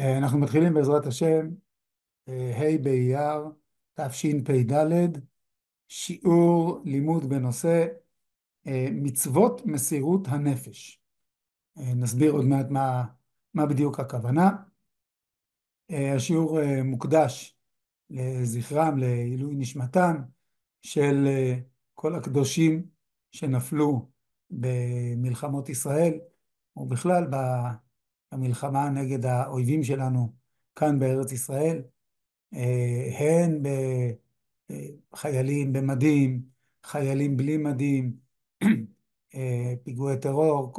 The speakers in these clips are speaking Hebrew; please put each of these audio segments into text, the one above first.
אנחנו מתחילים בעזרת השם, ה' באייר, תשפ"ד, שיעור לימוד בנושא מצוות מסירות הנפש. נסביר עוד מעט מה בדיוק הכוונה. השיעור מוקדש לזכרם, לעילוי נשמתם של כל הקדושים שנפלו במלחמות ישראל, ובכלל במלחמה נגד האויבים שלנו כאן בארץ ישראל, הן בחיילים במדים, חיילים בלי מדים, פיגועי טרור,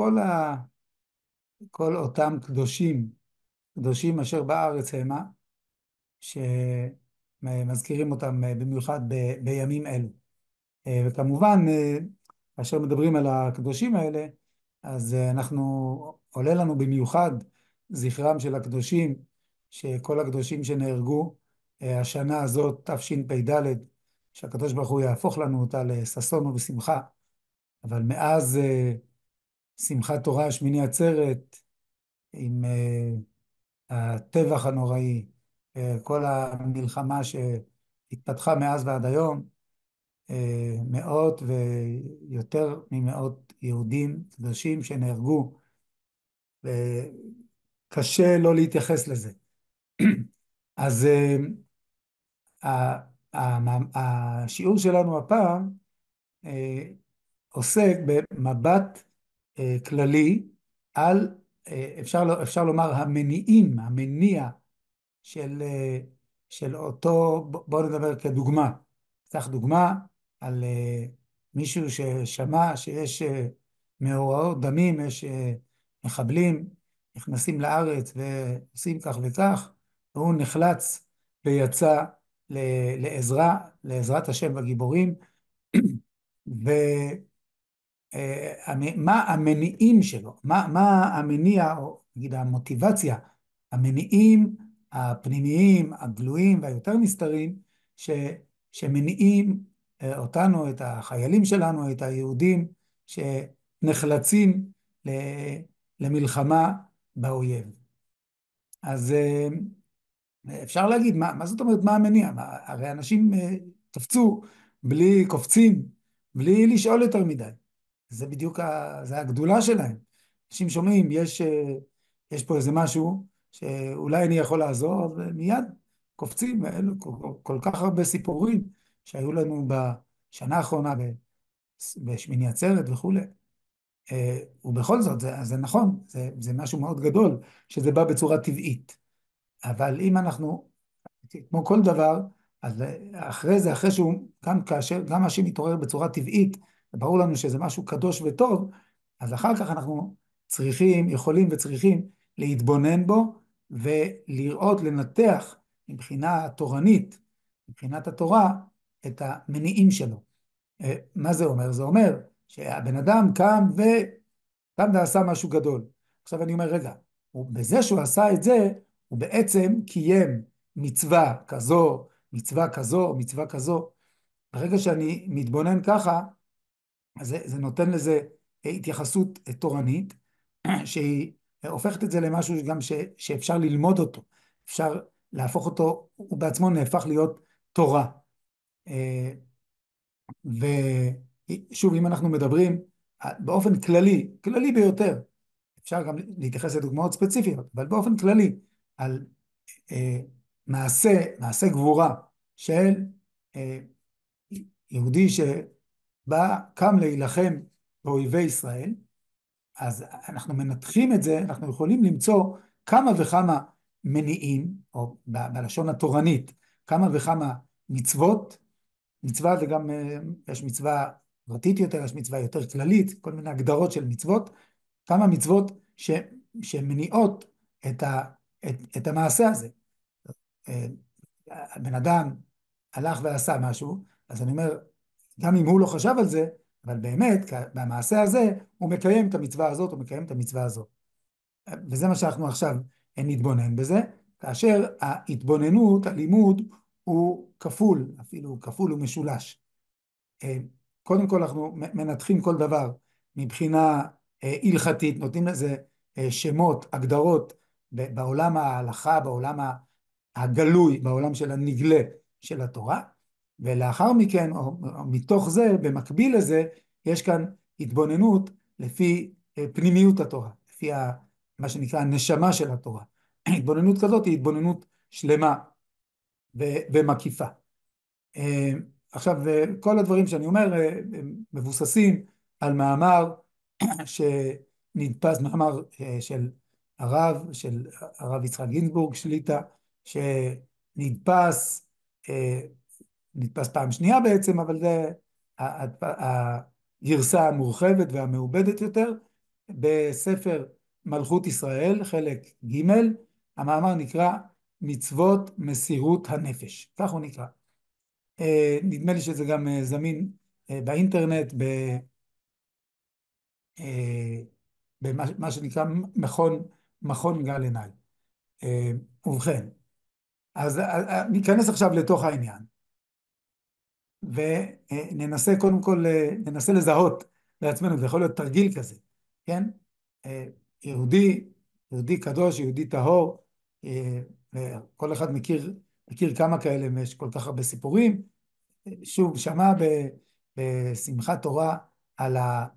כל אותם קדושים אשר בארץ המה, שמזכירים אותם במיוחד בימים אלו. וכמובן, כאשר מדברים על הקדושים האלה, אז עולה לנו במיוחד זכרם של הקדושים, שכל הקדושים שנהרגו השנה הזאת, תשפ"ד, שהקדוש ברוך הוא יהפוך לנו אותה לששון ובשמחה. אבל מאז שמחת תורה, שמיני עצרת, עם הטבח הנוראי, כל המלחמה שהתפתחה מאז ועד היום, מאות ויותר ממאות יהודים קדושים שנהרגו, וקשה לא להתייחס לזה. אז השיעור שלנו הפעם עוסק במבט כללי על, אפשר לומר, המניע של אותו, בואו נדבר כדוגמה. קח דוגמה על מישהו ששמע שיש מאורעות דמים, יש מחבלים נכנסים לארץ ועושים כך וכך, והוא נחלץ ויצא לעזרת השם והגיבורים. ומה המניעים שלו, מה המניע, או נגיד המוטיבציה, המניעים הפנימיים, הגלויים והיותר נסתרים, שמניעים אותנו, את החיילים שלנו, את היהודים שנחלצים למלחמה באויב. אז אפשר להגיד, מה זאת אומרת, מה המניע? הרי אנשים קופצים, בלי לשאול יותר מדי. זה בדיוק, זה הגדולה שלהם. אנשים שומעים, יש פה איזה משהו שאולי אני יכול לעזור, ומיד קופצים. כל כך הרבה סיפורים שהיו לנו בשנה האחרונה, בשמיני עצרת וכו'. ובכל זאת, זה נכון, זה משהו מאוד גדול, שזה בא בצורה טבעית. אבל אם אנחנו, כמו כל דבר, אז אחרי זה, אחרי שהוא, גם מה שמתעורר בצורה טבעית, ברור לנו שזה משהו קדוש וטוב, אז אחר כך אנחנו יכולים וצריכים להתבונן בו, ולראות, לנתח מבחינה תורנית, מבחינת התורה, את המניעים שלו. מה זה אומר? זה אומר שהבן אדם קם ועשה משהו גדול. עכשיו אני אומר, רגע, בזה שהוא עשה את זה, הוא בעצם קיים מצווה כזו, מצווה כזו, מצווה כזו. ברגע שאני מתבונן ככה, אז זה נותן לזה התייחסות תורנית, שהיא הופכת את זה למשהו גם שאפשר ללמוד אותו, אפשר להפוך אותו, הוא בעצמו נהפך להיות תורה. ושוב, אם אנחנו מדברים באופן כללי ביותר, אפשר גם להתייחס לדוגמאות ספציפיות, אבל באופן כללי, על מעשה גבורה של יהודי קם להילחם באויבי ישראל, אז אנחנו מנתחים את זה, אנחנו יכולים למצוא כמה וכמה מניעים, או בלשון התורנית, כמה וכמה מצוות. מצווה זה גם, יש מצווה פרטית יותר, יש מצווה יותר כללית, כל מיני הגדרות של מצוות, כמה מצוות שמניעות את המעשה הזה. הבן אדם הלך ועשה משהו, אז אני אומר, גם אם הוא לא חשב על זה, אבל באמת, במעשה הזה, הוא מקיים את המצווה הזאת, הוא מקיים את המצווה הזאת. וזה מה שאנחנו עכשיו נתבונן בזה, כאשר ההתבוננות, הלימוד, הוא כפול, אפילו כפול ומשולש. קודם כל אנחנו מנתחים כל דבר מבחינה הלכתית, נותנים לזה שמות, הגדרות בעולם ההלכה, בעולם הגלוי, בעולם של הנגלה של התורה, ולאחר מכן, או מתוך זה, במקביל לזה, יש כאן התבוננות לפי פנימיות התורה, לפי מה שנקרא הנשמה של התורה. התבוננות כזאת היא התבוננות שלמה ומקיפה. עכשיו, כל הדברים שאני אומר הם מבוססים על מאמר שנדפס, מאמר של הרב יצחק גינזבורג שליט"א, שנדפס נדפס פעם שנייה בעצם, אבל זה הגרסה המורחבת והמעובדת יותר, בספר מלכות ישראל, חלק ג'. המאמר נקרא מצוות מסירות הנפש, כך הוא נקרא. נדמה לי שזה גם זמין באינטרנט, במה שנקרא מכון גל עיני. ובכן, אז ניכנס עכשיו לתוך העניין, וננסה קודם כל, ננסה לזהות לעצמנו, זה יכול להיות תרגיל כזה, כן? יהודי קדוש, יהודי טהור, כל אחד מכיר כמה כאלה, יש כל כך הרבה סיפורים. שוב, שמע בשמחת תורה על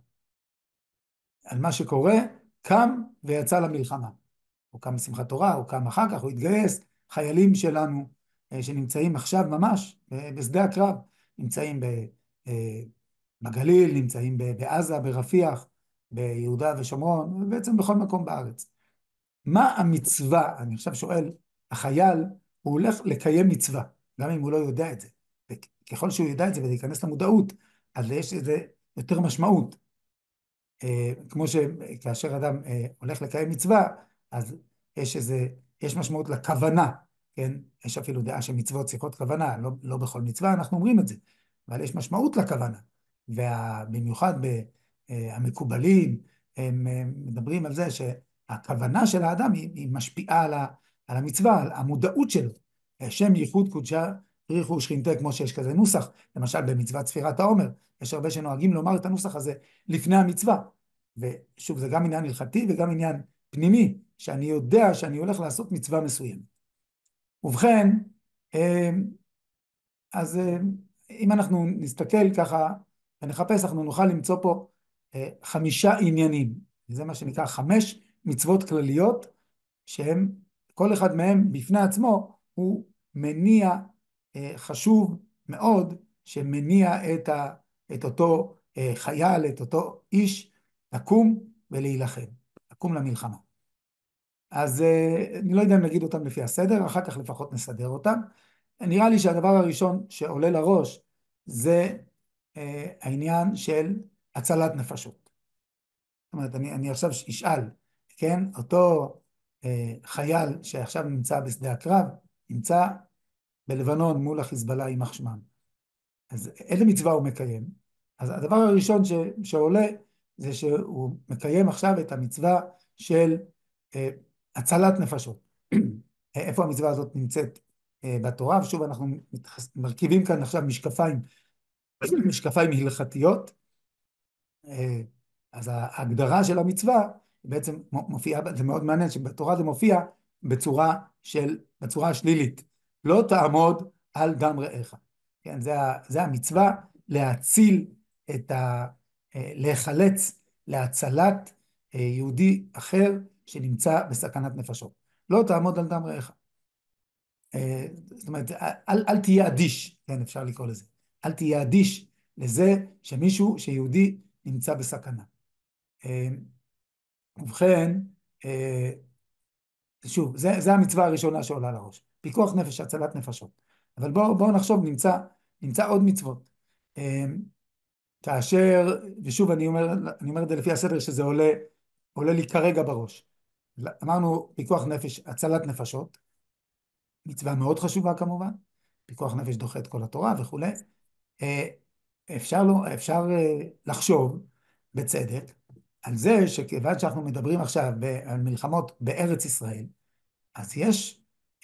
מה שקורה, קם ויצא למלחמה. הוא קם בשמחת תורה, הוא קם אחר כך, הוא התגייס. חיילים שלנו שנמצאים עכשיו ממש בשדה הקרב, נמצאים בגליל, נמצאים בעזה, ברפיח, ביהודה ושומרון, ובעצם בכל מקום בארץ. מה המצווה? אני עכשיו שואל, החייל, הוא הולך לקיים מצווה, גם אם הוא לא יודע את זה. וככל שהוא יודע את זה וזה ייכנס למודעות, אז יש איזה יותר משמעות. כמו שכאשר אדם הולך לקיים מצווה, אז יש משמעות לכוונה, כן? יש אפילו דעה שמצוות צריכות כוונה, לא בכל מצווה אנחנו אומרים את זה, אבל יש משמעות לכוונה. ובמיוחד המקובלים, הם מדברים על זה שהכוונה של האדם היא משפיעה על המצווה, על המודעות שלו. שם ייחוד קודשה בריך הוא שכינתה, כמו שיש כזה נוסח, למשל במצוות ספירת העומר, יש הרבה שנוהגים לומר את הנוסח הזה לפני המצווה. ושוב, זה גם עניין הלכתי וגם עניין פנימי, שאני יודע שאני הולך לעשות מצווה מסוימת. ובכן, אז אם אנחנו נסתכל ככה ונחפש, אנחנו נוכל למצוא פה 5 עניינים. זה מה שנקרא 5 מצוות כלליות, שהם, כל אחד מהם בפני עצמו, הוא מניע חשוב מאוד, שמניע את אותו חייל, את אותו איש, לקום ולהילחם, לקום למלחמה. אז אני לא יודע אם נגיד אותם לפי הסדר, אחר כך לפחות נסדר אותם. נראה לי שהדבר הראשון שעולה לראש זה העניין של הצלת נפשות. זאת אומרת, אני עכשיו אשאל, כן? אותו חייל שעכשיו נמצא בשדה הקרב, נמצא בלבנון מול החיזבאללה יימח שמם. אז איזה מצווה הוא מקיים? אז הדבר הראשון שעולה זה שהוא מקיים עכשיו את המצווה של הצלת נפשות. איפה המצווה הזאת נמצאת בתורה? ושוב אנחנו מרכיבים כאן עכשיו משקפיים הלכתיות. אז ההגדרה של המצווה בעצם מופיעה, זה מאוד מעניין שבתורה זה מופיע בצורה השלילית. לא תעמוד על דם רעך. כן, זה המצווה להציל להיחלץ להצלת יהודי אחר שנמצא בסכנת נפשות. לא תעמוד על דם רעך. זאת אומרת, אל תהיה אדיש, כן, אפשר לקרוא לזה. אל תהיה אדיש לזה שיהודי נמצא בסכנה. ובכן, שוב, זה המצווה הראשונה שעולה לראש. פיקוח נפש, הצלת נפשות. אבל בואו נחשוב, נמצא עוד מצוות. כאשר, ושוב אני אומר את זה לפי הסדר שזה עולה לי כרגע בראש. אמרנו פיקוח נפש, הצלת נפשות, מצווה מאוד חשובה כמובן, פיקוח נפש דוחה את כל התורה וכו'. אפשר לחשוב בצדק על זה שכיוון שאנחנו מדברים עכשיו על מלחמות בארץ ישראל, אז יש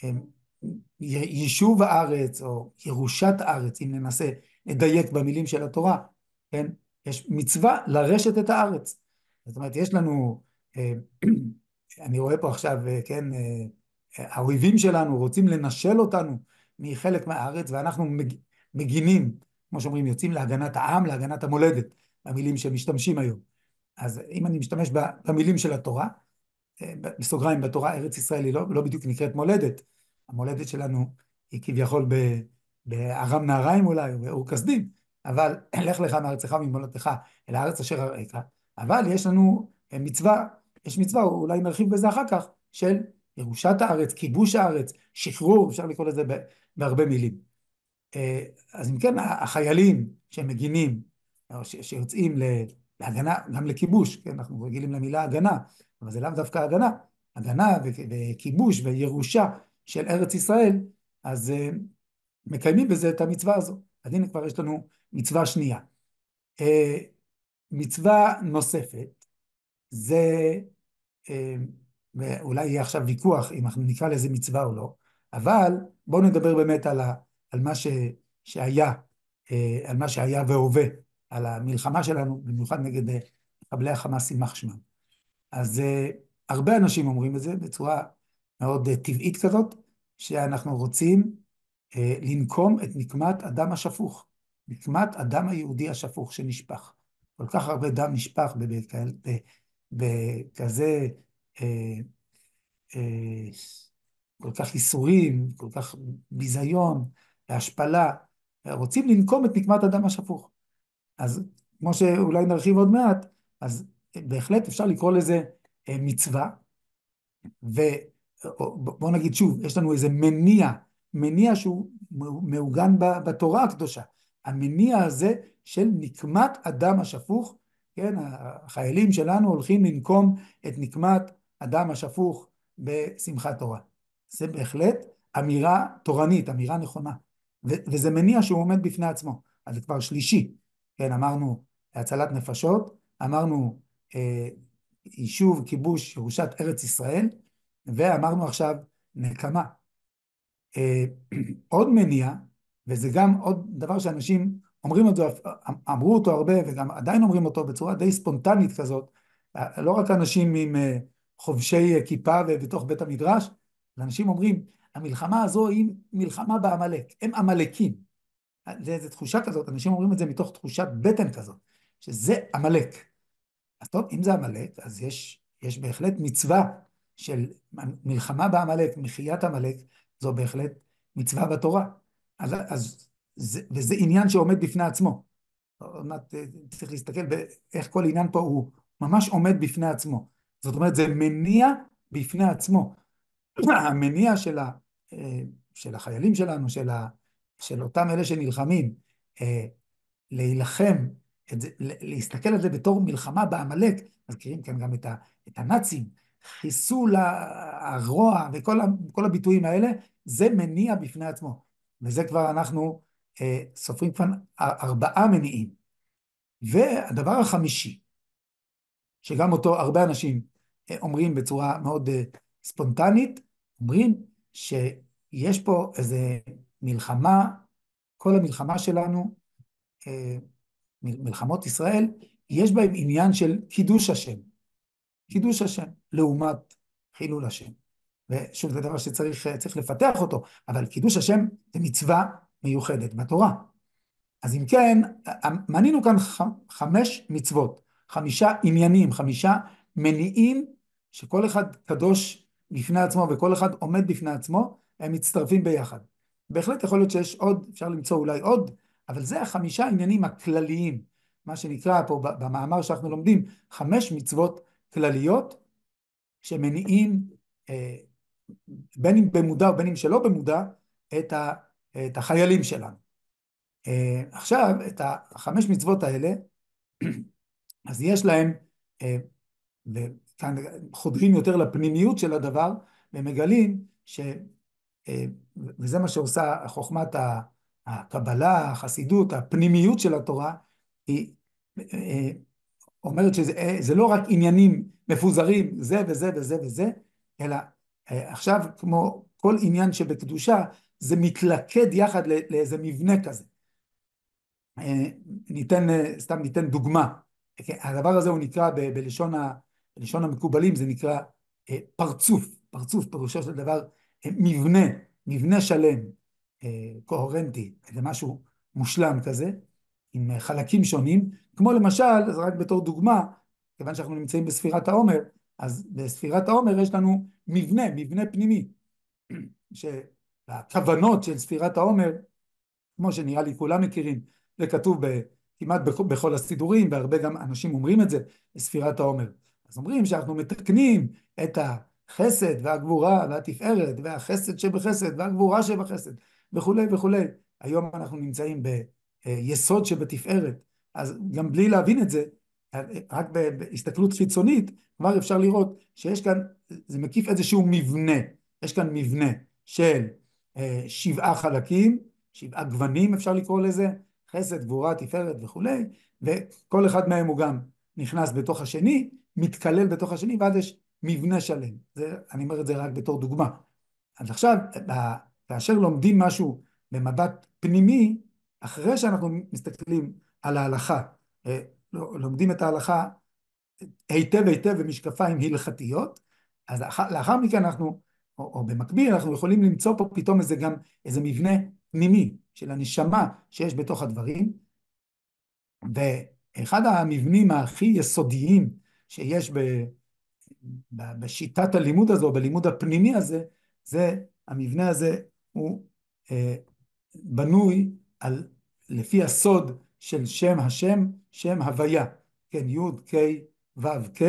יישוב הארץ או ירושת הארץ, אם ננסה לדייק במילים של התורה, כן? יש מצווה לרשת את הארץ. זאת אומרת, יש לנו אני רואה פה עכשיו, כן, האויבים שלנו רוצים לנשל אותנו מחלק מהארץ, ואנחנו מגינים, כמו שאומרים, יוצאים להגנת העם, להגנת המולדת, המילים שמשתמשים היום. אז אם אני משתמש במילים של התורה, בסוגריים, בתורה ארץ ישראל היא לא בדיוק נקראת מולדת. המולדת שלנו היא כביכול בארם נהריים אולי, או באור כשדים, אבל לך לך מארצך וממולדתך אל הארץ אשר אראך. אבל יש לנו מצווה, יש מצווה, אולי נרחיב בזה אחר כך, של ירושת הארץ, כיבוש הארץ, שחרור, אפשר לקרוא לזה בהרבה מילים. אז אם כן, החיילים שמגינים, או שיוצאים להגנה, גם לכיבוש, כן, אנחנו רגילים למילה הגנה, אבל זה לאו דווקא הגנה, הגנה וכיבוש וירושה של ארץ ישראל, אז מקיימים בזה את המצווה הזו. אז הנה כבר יש לנו מצווה שנייה. מצווה נוספת, זה, ואולי יהיה עכשיו ויכוח אם אנחנו נקרא לזה מצווה או לא, אבל בואו נדבר באמת על מה שהיה, על מה שהיה והווה, על המלחמה שלנו, במיוחד נגד מחבלי החמאס יימח שמם. אז הרבה אנשים אומרים את זה בצורה מאוד טבעית כזאת, שאנחנו רוצים לנקום את נקמת הדם השפוך, נקמת הדם היהודי השפוך שנשפך. כל כך הרבה דם נשפך בכזה אה, כל כך ייסורים, כל כך ביזיון והשפלה, רוצים לנקום את נקמת הדם השפוך. אז כמו שאולי נרחיב עוד מעט, אז בהחלט אפשר לקרוא לזה מצווה, ובוא נגיד שוב, יש לנו איזה מניע שהוא מעוגן בתורה הקדושה. המניע הזה של נקמת הדם השפוך, כן, החיילים שלנו הולכים לנקום את נקמת הדם השפוך בשמחת תורה. זה בהחלט אמירה תורנית, אמירה נכונה. וזה מניע שהוא עומד בפני עצמו. אז זה כבר שלישי. כן, אמרנו הצלת נפשות, אמרנו יישוב, כיבוש, ירושת ארץ ישראל, ואמרנו עכשיו נקמה. עוד מניע, וזה גם עוד דבר שאנשים אומרים אותו, אמרו אותו הרבה וגם עדיין אומרים אותו בצורה די ספונטנית כזאת, לא רק אנשים עם חובשי כיפה ובתוך בית המדרש, אנשים אומרים, המלחמה הזו היא מלחמה בעמלק, הם עמלקים. זה תחושה כזאת, אנשים אומרים את זה מתוך תחושת בטן כזאת, שזה עמלק. אז טוב, אם זה עמלק, אז יש בהחלט מצווה של מלחמה בעמלק, מחיית עמלק, זו בהחלט מצווה בתורה. וזה עניין שעומד בפני עצמו. עוד מעט צריך להסתכל באיך כל עניין פה הוא ממש עומד בפני עצמו. זאת אומרת, זה מניע בפני עצמו. המניע של החיילים שלנו, של אותם אלה שנלחמים, להילחם, להסתכל על זה בתור מלחמה בעמלק, מזכירים כאן גם את הנאצים, חיסול הרוע וכל הביטויים האלה, זה מניע בפני עצמו. וזה כבר אנחנו סופרים כבר 4 מניעים. והדבר החמישי, שגם אותו הרבה אנשים אומרים בצורה מאוד ספונטנית, אומרים שיש פה איזה מלחמה, כל המלחמה שלנו, מלחמות ישראל, יש בהם עניין של קידוש השם. קידוש השם, לעומת חילול השם. ושוב, זה דבר שצריך לפתח אותו, אבל קידוש השם זה מצווה מיוחדת בתורה. אז אם כן, מנינו כאן 5 מצוות, 5 עניינים, 5 מניעים, שכל אחד קדוש בפני עצמו וכל אחד עומד בפני עצמו, הם מצטרפים ביחד. בהחלט יכול להיות שיש עוד, אפשר למצוא אולי עוד, אבל זה 5 עניינים הכלליים, מה שנקרא פה במאמר שאנחנו לומדים, 5 מצוות כלליות, שמניעים, בין אם במודע או בין אם שלא במודע, את החיילים שלנו. עכשיו, את 5 מצוות האלה, אז יש להם, וכאן חודרים יותר לפנימיות של הדבר, ומגלים וזה מה שעושה חוכמת הקבלה, החסידות, הפנימיות של התורה, היא אומרת שזה לא רק עניינים מפוזרים, זה וזה וזה וזה, אלא עכשיו כמו כל עניין שבקדושה, זה מתלכד יחד לאיזה מבנה כזה. סתם ניתן דוגמה. הדבר הזה הוא נקרא בלשון המקובלים, זה נקרא פרצוף פירושו של דבר מבנה, מבנה שלם, קוהרנטי, זה משהו מושלם כזה, עם חלקים שונים, כמו למשל, זה רק בתור דוגמה, כיוון שאנחנו נמצאים בספירת העומר, אז בספירת העומר יש לנו מבנה פנימי, שהכוונות של ספירת העומר, כמו שנראה לי כולם מכירים, זה כתוב כמעט בכל הסידורים, והרבה גם אנשים אומרים את זה בספירת העומר. אז אומרים שאנחנו מתקנים את החסד והגבורה והתפארת, והחסד שבחסד והגבורה שבחסד, וכולי וכולי. היום אנחנו נמצאים ביסוד שבתפארת, אז גם בלי להבין את זה, רק בהסתכלות חיצונית, כבר אפשר לראות שיש כאן, זה מקיף איזשהו מבנה, יש כאן מבנה של 7 חלקים, 7 גוונים אפשר לקרוא לזה, חסד, גבורה, תפארת וכולי, וכל אחד מהם הוא גם נכנס בתוך השני, מתכלל בתוך השני, ואז יש מבנה שלם. אני אומר את זה רק בתור דוגמה. אז עכשיו, כאשר לומדים משהו במבט פנימי, אחרי שאנחנו מסתכלים על ההלכה, לומדים את ההלכה היטב במשקפיים הלכתיות, אז לאחר מכן אנחנו, או במקביל, אנחנו יכולים למצוא פה פתאום איזה מבנה פנימי של הנשמה שיש בתוך הדברים, ואחד המבנים הכי יסודיים שיש בשיטת הלימוד הזו, בלימוד הפנימי הזה, זה המבנה הזה הוא בנוי לפי הסוד של שם השם, שם הוויה, כן, י' ק' ו' ק',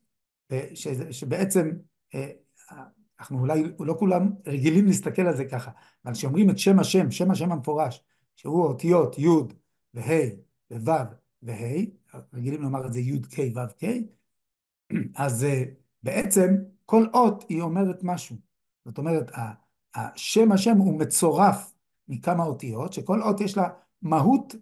שבעצם אנחנו אולי לא כולם רגילים להסתכל על זה ככה, אבל שאומרים את שם השם, שם השם המפורש, שהוא אותיות י' וה' וו' וה', רגילים לומר את זה י' ק' ו' ק', אז בעצם כל אות היא אומרת משהו. זאת אומרת, השם השם הוא מצורף מכמה אותיות, שכל אות יש לה מהות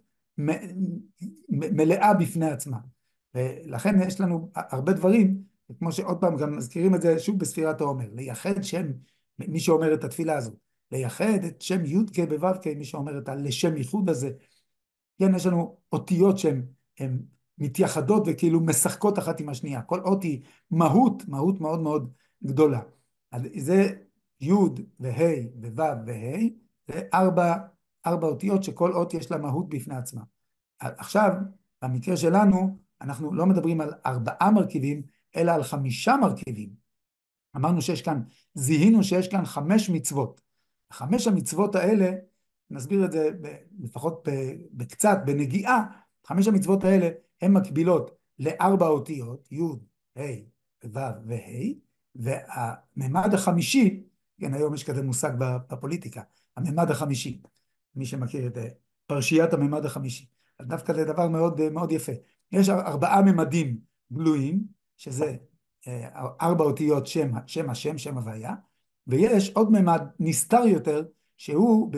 מלאה בפני עצמה. ולכן יש לנו הרבה דברים, כמו שעוד פעם גם מזכירים את זה שוב בספירת העומר, לייחד שם, מי שאומר את התפילה הזו, לייחד את שם י' ק' בו' ק', מי שאומר את לשם ייחוד הזה. כן, יש לנו אותיות שהן מתייחדות וכאילו משחקות אחת עם השנייה. כל אות היא מהות מאוד מאוד גדולה. אז זה י' וה' וו' וה', זה 4 אותיות שכל אות יש לה מהות בפני עצמה. עכשיו, במקרה שלנו, אנחנו לא מדברים על 4 מרכיבים, אלא על 5 מרכיבים. אמרנו שיש כאן, זיהינו שיש כאן 5 מצוות. 5 המצוות האלה, נסביר את זה לפחות בקצת, בנגיעה, 5 המצוות האלה הן מקבילות ל4 אותיות, י', ה', ו' וה', והממד החמישי, כן, היום יש כזה מושג בפוליטיקה, הממד החמישי, מי שמכיר את פרשיית הממד החמישי. אז דווקא זה דבר מאוד, מאוד יפה. יש 4 ממדים גלויים, שזה 4 אותיות שם השם, שם הוויה, ויש עוד ממד נסתר יותר, שהוא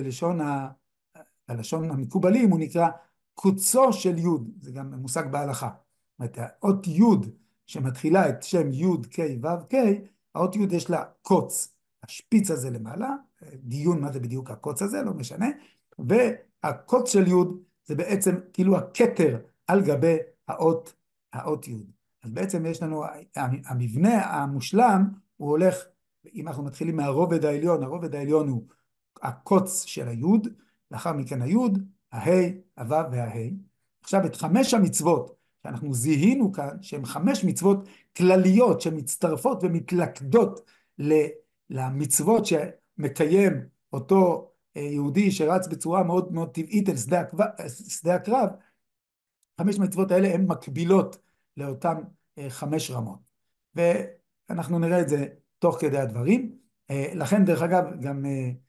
בלשון המקובלים, הוא נקרא קוצו של י', זה גם מושג בהלכה. זאת אומרת, האות י' שמתחילה את שם י' ק' ו' ק', האות י' יש לה קוץ, השפיץ הזה למעלה, דיון מה זה בדיוק הקוץ הזה, לא משנה, והקוץ של י' זה בעצם כאילו הכתר על גבי האות י'. אז בעצם יש לנו, המבנה המושלם, הוא הולך, אם אנחנו מתחילים מהרובד העליון, הרובד העליון הוא הקוץ של היוד, לאחר מכן היוד, ההי, הוו וההי. עכשיו את 5 המצוות שאנחנו זיהינו כאן, שהן 5 מצוות כלליות שמצטרפות ומתלכדות למצוות שמקיים אותו יהודי שרץ בצורה מאוד מאוד טבעית אל שדה הקרב, 5 מצוות האלה הן מקבילות לאותן 5 רמות. ואנחנו נראה את זה תוך כדי הדברים. לכן דרך אגב גם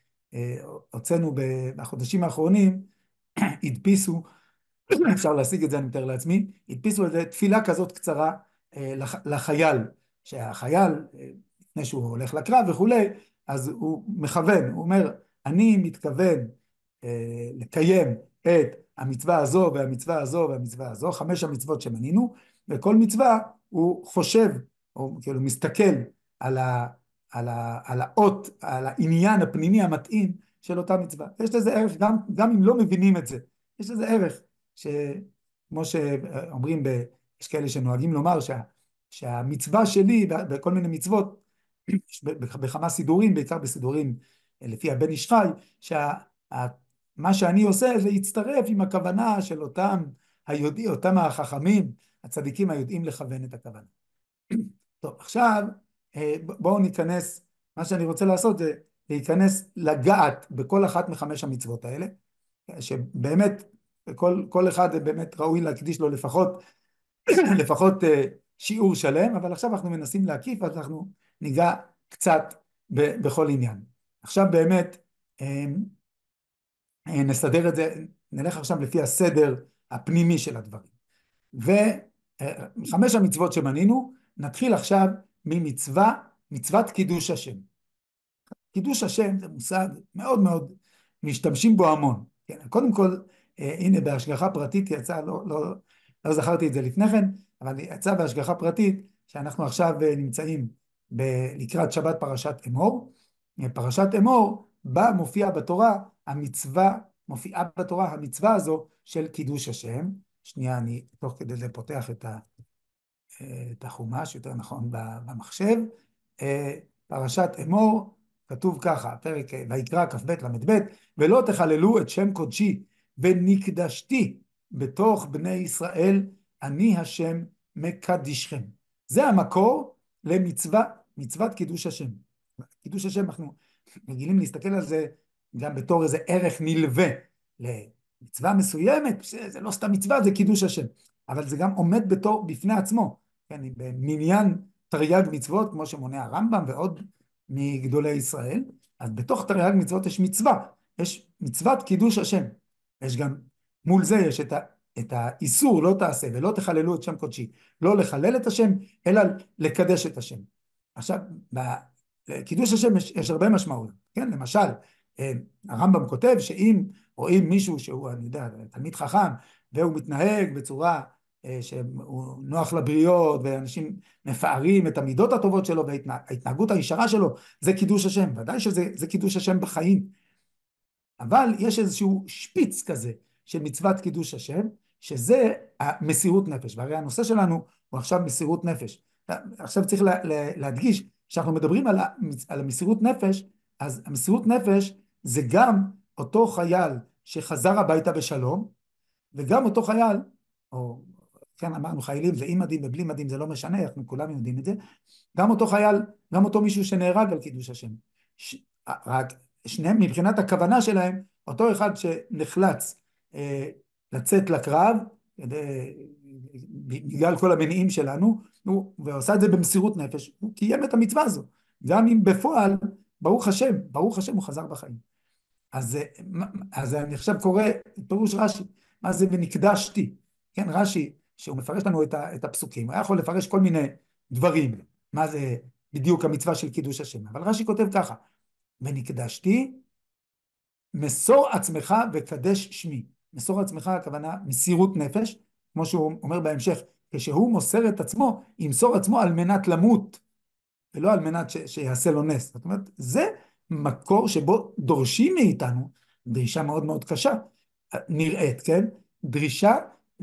הוצאנו בחודשים האחרונים, הדפיסו, אפשר להשיג את זה אני מתאר לעצמי, הדפיסו איזו תפילה כזאת קצרה לחייל, שהחייל לפני שהוא הולך לקרב וכולי, אז הוא מכוון, הוא אומר, אני מתכוון לקיים את המצווה הזו והמצווה הזו והמצווה הזו, 5 המצוות שמנינו, וכל מצווה הוא חושב, או כאילו מסתכל על האות, על העניין הפנימי המתאים של אותה מצווה. יש לזה ערך, גם אם לא מבינים את זה, יש לזה ערך, כמו שאומרים, יש כאלה שנוהגים לומר שהמצווה שלי בכל מיני מצוות, בכמה סידורים, בעיקר בסידורים לפי הבן איש חי, שמה שאני עושה זה יצטרף עם הכוונה של אותם החכמים, הצדיקים היודעים לכוון את הכוונה. טוב, עכשיו בואו ניכנס, מה שאני רוצה לעשות זה להיכנס לגעת בכל אחת מחמש המצוות האלה, שבאמת כל אחד באמת ראוי להקדיש לו לפחות שיעור שלם, אבל עכשיו אנחנו מנסים להקיף, אז אנחנו ניגע קצת בכל עניין. עכשיו באמת נסדר את זה, נלך עכשיו לפי הסדר הפנימי של הדברים. וחמש המצוות שמנינו, נתחיל עכשיו מצוות קידוש השם. קידוש השם זה מושג מאוד מאוד משתמשים בו המון. כן, קודם כל, הנה בהשגחה פרטית יצא, לא זכרתי את זה לפני כן, אבל יצא בהשגחה פרטית שאנחנו עכשיו נמצאים לקראת שבת פרשת אמור. פרשת אמור, בה מופיעה בתורה המצווה הזו של קידוש השם. שנייה, אני תוך כדי זה פותח את החומש, יותר נכון במחשב. פרשת אמור, כתוב ככה, פרק ויקרא כ"ב ל"ב, ולא תחללו את שם קודשי ונקדשתי בתוך בני ישראל, אני השם מקדישכם. זה המקור מצוות קידוש השם. קידוש השם, אנחנו רגילים להסתכל על זה גם בתור איזה ערך נלווה למצווה מסוימת, זה לא סתם מצווה, זה קידוש השם, אבל זה גם עומד בפני עצמו, כן, במניין תרי"ג מצוות, כמו שמונה הרמב"ם ועוד מגדולי ישראל. אז בתוך תרי"ג מצוות יש מצווה, יש מצוות קידוש השם. יש גם, מול זה יש את האיסור, לא תעשה ולא תחללו את שם קודשי, לא לחלל את השם, אלא לקדש את השם. עכשיו, בקידוש השם יש הרבה משמעות, כן? למשל, הרמב"ם כותב שאם רואים מישהו שהוא, אני יודע, תלמיד חכם, והוא מתנהג בצורה שהוא נוח לבריות, ואנשים מפארים את המידות הטובות שלו וההתנהגות הישרה שלו, זה קידוש השם. ודאי שזה קידוש השם בחיים. אבל יש איזשהו שפיץ כזה של מצוות קידוש השם, שזה המסירות נפש. והרי הנושא שלנו הוא עכשיו מסירות נפש. עכשיו צריך להדגיש, כשאנחנו מדברים על המסירות נפש, אז המסירות נפש זה גם אותו חייל שחזר הביתה בשלום, וגם אותו חייל, או כן אמרנו חיילים זה עם מדים ובלי מדים, זה לא משנה, אנחנו כולם יודעים את זה, גם אותו חייל, גם אותו מישהו שנהרג על קידוש השם. רק שניהם מבחינת הכוונה שלהם, אותו אחד שנחלץ לצאת לקרב, בגלל כל המניעים שלנו, ועושה את זה במסירות נפש, הוא קיים את המצווה הזו, גם אם בפועל, ברוך השם הוא חזר בחיים. אז אני עכשיו קורא פירוש רש"י, מה זה ונקדשתי, כן, רש"י, שהוא מפרש לנו את הפסוקים, הוא היה יכול לפרש כל מיני דברים, מה זה בדיוק המצווה של קידוש השם, אבל רש"י כותב ככה, ונקדשתי, מסור עצמך וקדש שמי. מסור עצמך הכוונה מסירות נפש, כמו שהוא אומר בהמשך, כשהוא מוסר את עצמו, ימסור עצמו על מנת למות, ולא על מנת שיעשה לו נס. זאת אומרת, זה מקור שבו דורשים מאיתנו, דרישה מאוד מאוד קשה, נראית, כן? דרישה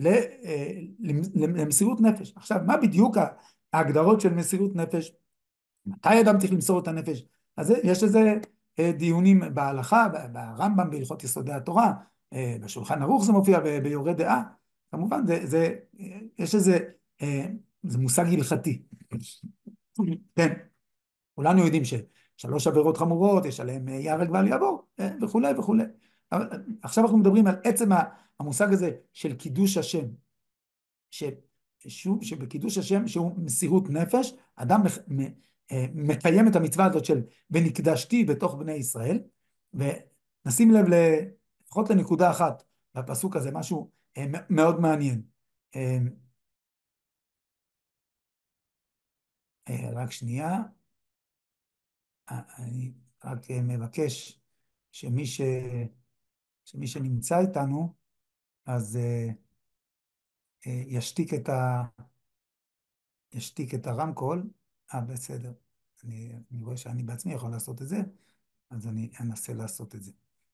למסירות נפש. עכשיו, מה בדיוק ההגדרות של מסירות נפש? מתי אדם צריך למסור את הנפש? אז יש איזה דיונים בהלכה, ברמב"ם, בהלכות יסודי התורה, בשולחן ערוך זה מופיע, ביורה דעה. כמובן, יש איזה, זה מושג הלכתי. כן, כולנו יודעים ששלוש עבירות חמורות, יש עליהם ייהרג ואל יעבור, וכו' וכו'. אבל עכשיו אנחנו מדברים על עצם המושג הזה של קידוש השם, שבקידוש השם, שהוא מסירות נפש, אדם מקיים את המצווה הזאת של ונקדשתי בתוך בני ישראל, ונשים לב לפחות לנקודה אחת בפסוק הזה, משהו מאוד מעניין. רק שנייה, אני רק מבקש שמי שנמצא איתנו, אז ישתיק את הרמקול. בסדר. אני רואה שאני בעצמי יכול לעשות את זה, אז אני אנסה לעשות את זה.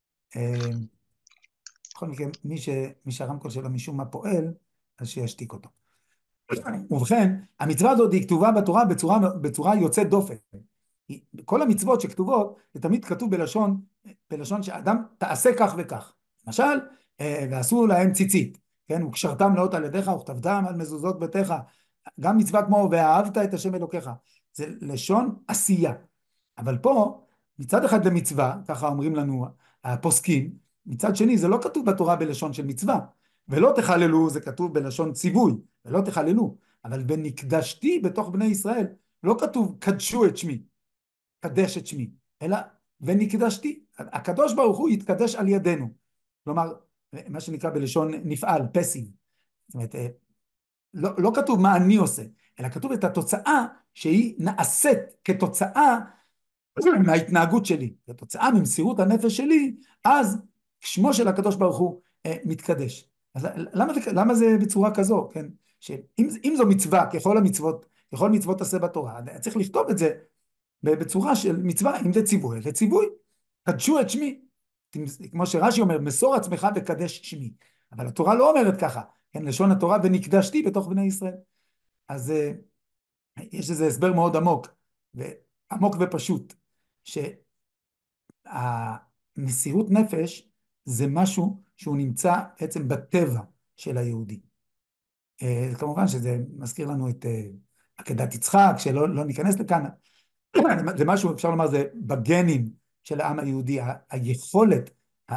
בכל מקרה, מי שהרמקול שלו משום מה פועל, אז שישתיק אותו. ובכן, המצווה הזאת היא כתובה בתורה בצורה יוצאת דופן. כל המצוות שכתובות, זה תמיד כתוב בלשון שאדם תעשה כך וכך. למשל, ועשו להם ציצית, כן? וקשרתם לאות על ידיך וכתבתם על מזוזות ביתך. גם מצווה כמו ואהבת את השם אלוקיך. זה לשון עשייה. אבל פה, מצד אחד למצווה, ככה אומרים לנו הפוסקים, מצד שני זה לא כתוב בתורה בלשון של מצווה. ולא תחללו זה כתוב בלשון ציווי, ולא תחללו. אבל בנקדשתי בתוך בני ישראל, לא כתוב קדשו את שמי, קדש את שמי, אלא ונקדשתי. הקדוש ברוך הוא יתקדש על ידינו. כלומר, מה שנקרא בלשון נפעל, פסיב. זאת אומרת, לא כתוב מה אני עושה, אלא כתוב את התוצאה שהיא נעשית כתוצאה מההתנהגות שלי, כתוצאה ממסירות הנפש שלי, אז שמו של הקדוש ברוך הוא מתקדש. אז למה זה בצורה כזו, כן? שאם זו מצווה, ככל מצוות עשה בתורה, צריך לכתוב את זה בצורה של מצווה, אם זה ציווי, זה ציווי, קדשו את שמי, כמו שרש"י אומר, מסור עצמך וקדש שמי, אבל התורה לא אומרת ככה, כן, לשון התורה, ונקדשתי בתוך בני ישראל. אז יש איזה הסבר מאוד עמוק ופשוט, שהמסירות נפש זה משהו שהוא נמצא בעצם בטבע של היהודי. כמובן שזה מזכיר לנו את עקדת יצחק, שלא ניכנס לכאן, זה משהו, אפשר לומר, זה בגנים של העם היהודי, היכולת,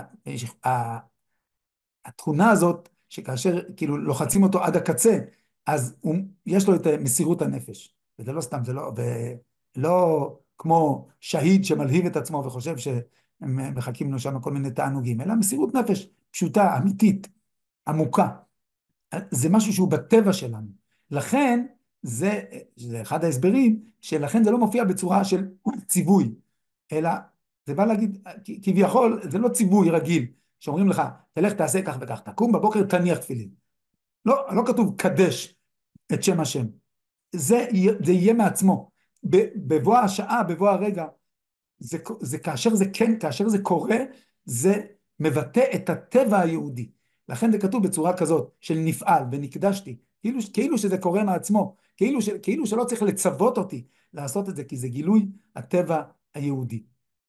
התכונה הזאת, שכאשר כאילו לוחצים אותו עד הקצה, אז יש לו את מסירות הנפש. וזה לא סתם, זה לא כמו שהיד שמלהיב את עצמו וחושב שמחכים לו שם כל מיני תענוגים, אלא מסירות נפש פשוטה, אמיתית, עמוקה. זה משהו שהוא בטבע שלנו. לכן, זה אחד ההסברים, שלכן זה לא מופיע בצורה של ציווי, אלא זה בא להגיד, כביכול, זה לא ציווי רגיל, שאומרים לך, תלך תעשה כך וכך, תקום בבוקר תניח תפילין. לא כתוב קדש את שם השם. זה יהיה מעצמו. בבוא השעה, בבוא הרגע, כאשר זה קורה, זה מבטא את הטבע היהודי. לכן זה כתוב בצורה כזאת, של נפעל ונקדשתי, כאילו שזה קורה מעצמו, כאילו שלא צריך לצוות אותי לעשות את זה, כי זה גילוי הטבע היהודי.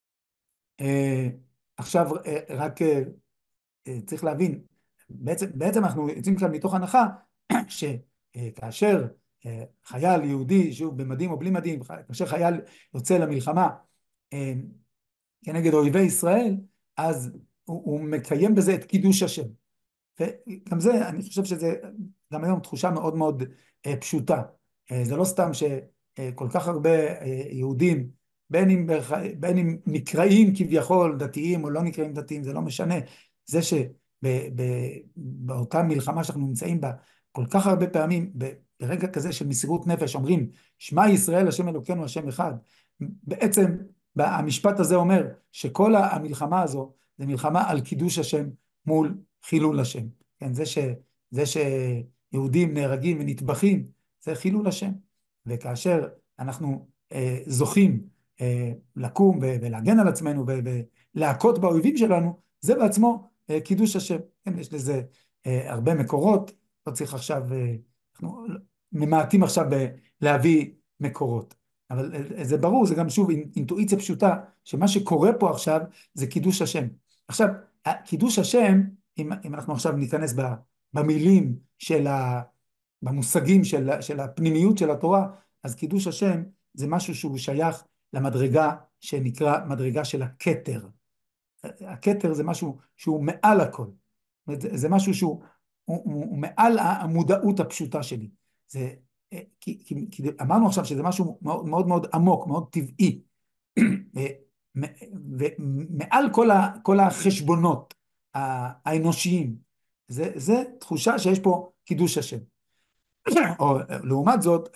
עכשיו רק צריך להבין, בעצם אנחנו יוצאים כאן מתוך הנחה, שכאשר חייל יהודי שהוא במדים או בלי מדים, כאשר חייל יוצא למלחמה כנגד אויבי ישראל, אז הוא מקיים בזה את קידוש השם. וגם זה, אני חושב שזה גם היום תחושה מאוד מאוד פשוטה. זה לא סתם שכל כך הרבה יהודים, בין אם נקראים כביכול דתיים או לא נקראים דתיים, זה לא משנה. זה שבאותה מלחמה שאנחנו נמצאים בה, כל כך הרבה פעמים, ברגע כזה של מסירות נפש, אומרים, שמע ישראל השם אלוקינו השם אחד. בעצם המשפט הזה אומר שכל המלחמה הזו, זה מלחמה על קידוש השם מול חילול השם. כן, זה שיהודים נהרגים ונטבחים, זה חילול השם. וכאשר אנחנו זוכים לקום ולהגן על עצמנו ולהכות באויבים שלנו, זה בעצמו קידוש השם. כן, יש לזה הרבה מקורות, לא צריך עכשיו, אנחנו ממעטים עכשיו להביא מקורות. אבל זה ברור, זה גם שוב אינטואיציה פשוטה, שמה שקורה פה עכשיו זה קידוש השם. עכשיו, קידוש השם, אם אנחנו עכשיו ניכנס במילים במושגים של הפנימיות של התורה, אז קידוש השם זה משהו שהוא שייך למדרגה שנקרא מדרגה של הכתר. הכתר זה משהו שהוא מעל הכל. זה משהו שהוא מעל המודעות הפשוטה שלי. כי אמרנו עכשיו שזה משהו מאוד מאוד מאוד עמוק, מאוד טבעי. ומעל כל החשבונות האנושיים, זה תחושה שיש פה קידוש השם. או לעומת זאת,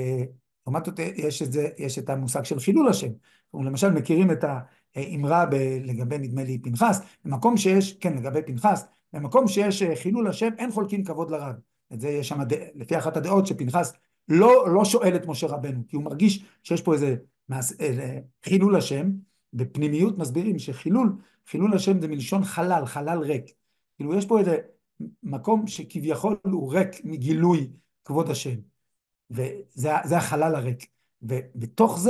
יש את המושג של חילול השם. למשל מכירים את האמרה לגבי נדמה לי פנחס, במקום שיש, כן לגבי פנחס, במקום שיש חילול השם אין חולקים כבוד לרב. את זה יש שם, לפי אחת הדעות שפנחס לא שואל את משה רבנו, כי הוא מרגיש שיש פה איזה חילול השם, בפנימיות מסבירים שחילול השם זה מלשון חלל ריק. כאילו יש פה איזה מקום שכביכול הוא ריק מגילוי כבוד השם, וזה החלל הריק. ובתוך זה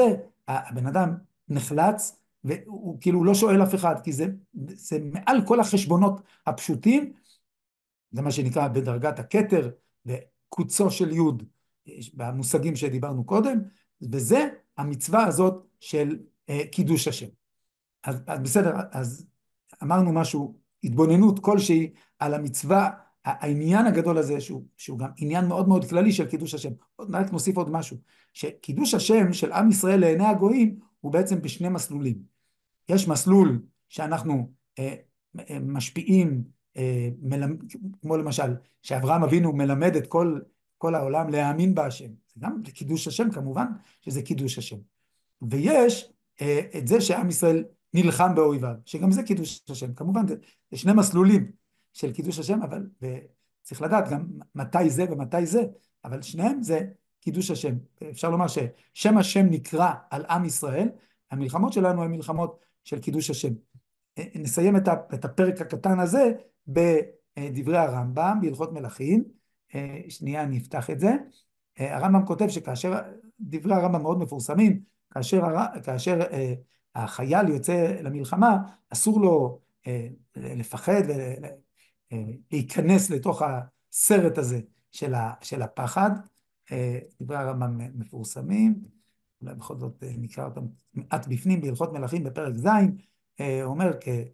הבן אדם נחלץ, והוא כאילו לא שואל אף אחד, כי זה מעל כל החשבונות הפשוטים, זה מה שנקרא בדרגת הכתר, וקוצו של יוד, במושגים שדיברנו קודם, וזה המצווה הזאת של קידוש השם. אז בסדר, אז אמרנו משהו, התבוננות כלשהי על המצווה, העניין הגדול הזה, שהוא גם עניין מאוד מאוד כללי של קידוש השם. רק נוסיף עוד משהו, שקידוש השם של עם ישראל לעיני הגויים, הוא בעצם בשני מסלולים. יש מסלול שאנחנו משפיעים, כמו למשל, שאברהם אבינו מלמד את כל העולם להאמין בהשם. זה גם קידוש השם כמובן, שזה קידוש השם. ויש את זה שעם ישראל נלחם באויביו, שגם זה קידוש השם. כמובן, זה שני מסלולים של קידוש השם, אבל צריך לדעת גם מתי זה ומתי זה, אבל שניהם זה קידוש השם. אפשר לומר ששם השם נקרא על עם ישראל, המלחמות שלנו הן מלחמות של קידוש השם. נסיים את הפרק הקטן הזה בדברי הרמב"ם, בהלכות מלכים. שנייה, אני אפתח את זה. הרמב"ם כותב שכאשר, דברי הרמב"ם מאוד מפורסמים, כאשר החייל יוצא למלחמה, אסור לו לפחד ולהיכנס לתוך הסרט הזה של הפחד. דברי הרמב"ם מפורסמים, אולי בכל זאת נקרא אותם מעט בפנים, בהלכות מלכים בפרק ז', הוא אומר,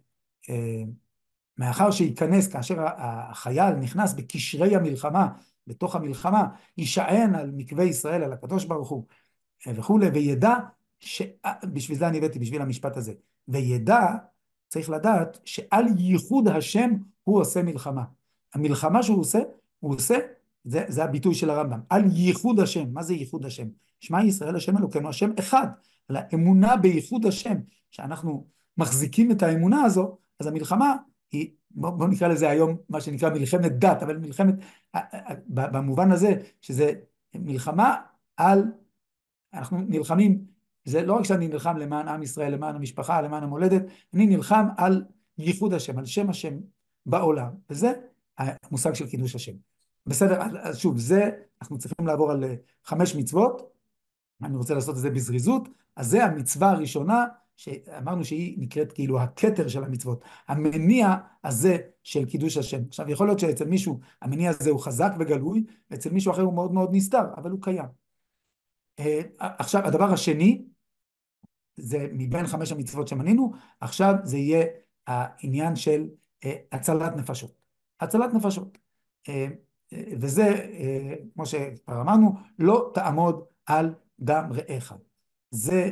מאחר שייכנס, כאשר החייל נכנס בקשרי המלחמה, בתוך המלחמה, יישען על מקווה ישראל, על הקדוש ברוך הוא, וכו', וידע, בשביל זה אני הבאתי, בשביל המשפט הזה, וידע, צריך לדעת, שעל ייחוד השם הוא עושה מלחמה. המלחמה שהוא עושה, זה הביטוי של הרמב"ם, על ייחוד השם. מה זה ייחוד השם? שמע ישראל השם אלוקינו, השם אחד, על האמונה בייחוד השם, שאנחנו מחזיקים את האמונה הזו, אז המלחמה היא, בוא נקרא לזה היום מה שנקרא מלחמת דת, אבל מלחמת, במובן הזה, שזה מלחמה על, אנחנו נלחמים, זה לא רק שאני נלחם למען עם ישראל, למען המשפחה, למען המולדת, אני נלחם על ייחוד השם, על שם השם בעולם, וזה המושג של קידוש השם. בסדר, אז שוב, זה, אנחנו צריכים לעבור על 5 מצוות, אני רוצה לעשות את זה בזריזות, אז זה המצווה הראשונה, שאמרנו שהיא נקראת כאילו הכתר של המצוות, המניע הזה של קידוש השם. עכשיו, יכול להיות שאצל מישהו המניע הזה הוא חזק וגלוי, ואצל מישהו אחר הוא מאוד מאוד נסתר, אבל הוא קיים. עכשיו, הדבר השני, זה מבין 5 המצוות שמנינו, עכשיו זה יהיה העניין של הצלת נפשות. הצלת נפשות. וזה, כמו שכבר אמרנו, לא תעמוד על דם רעך. זה,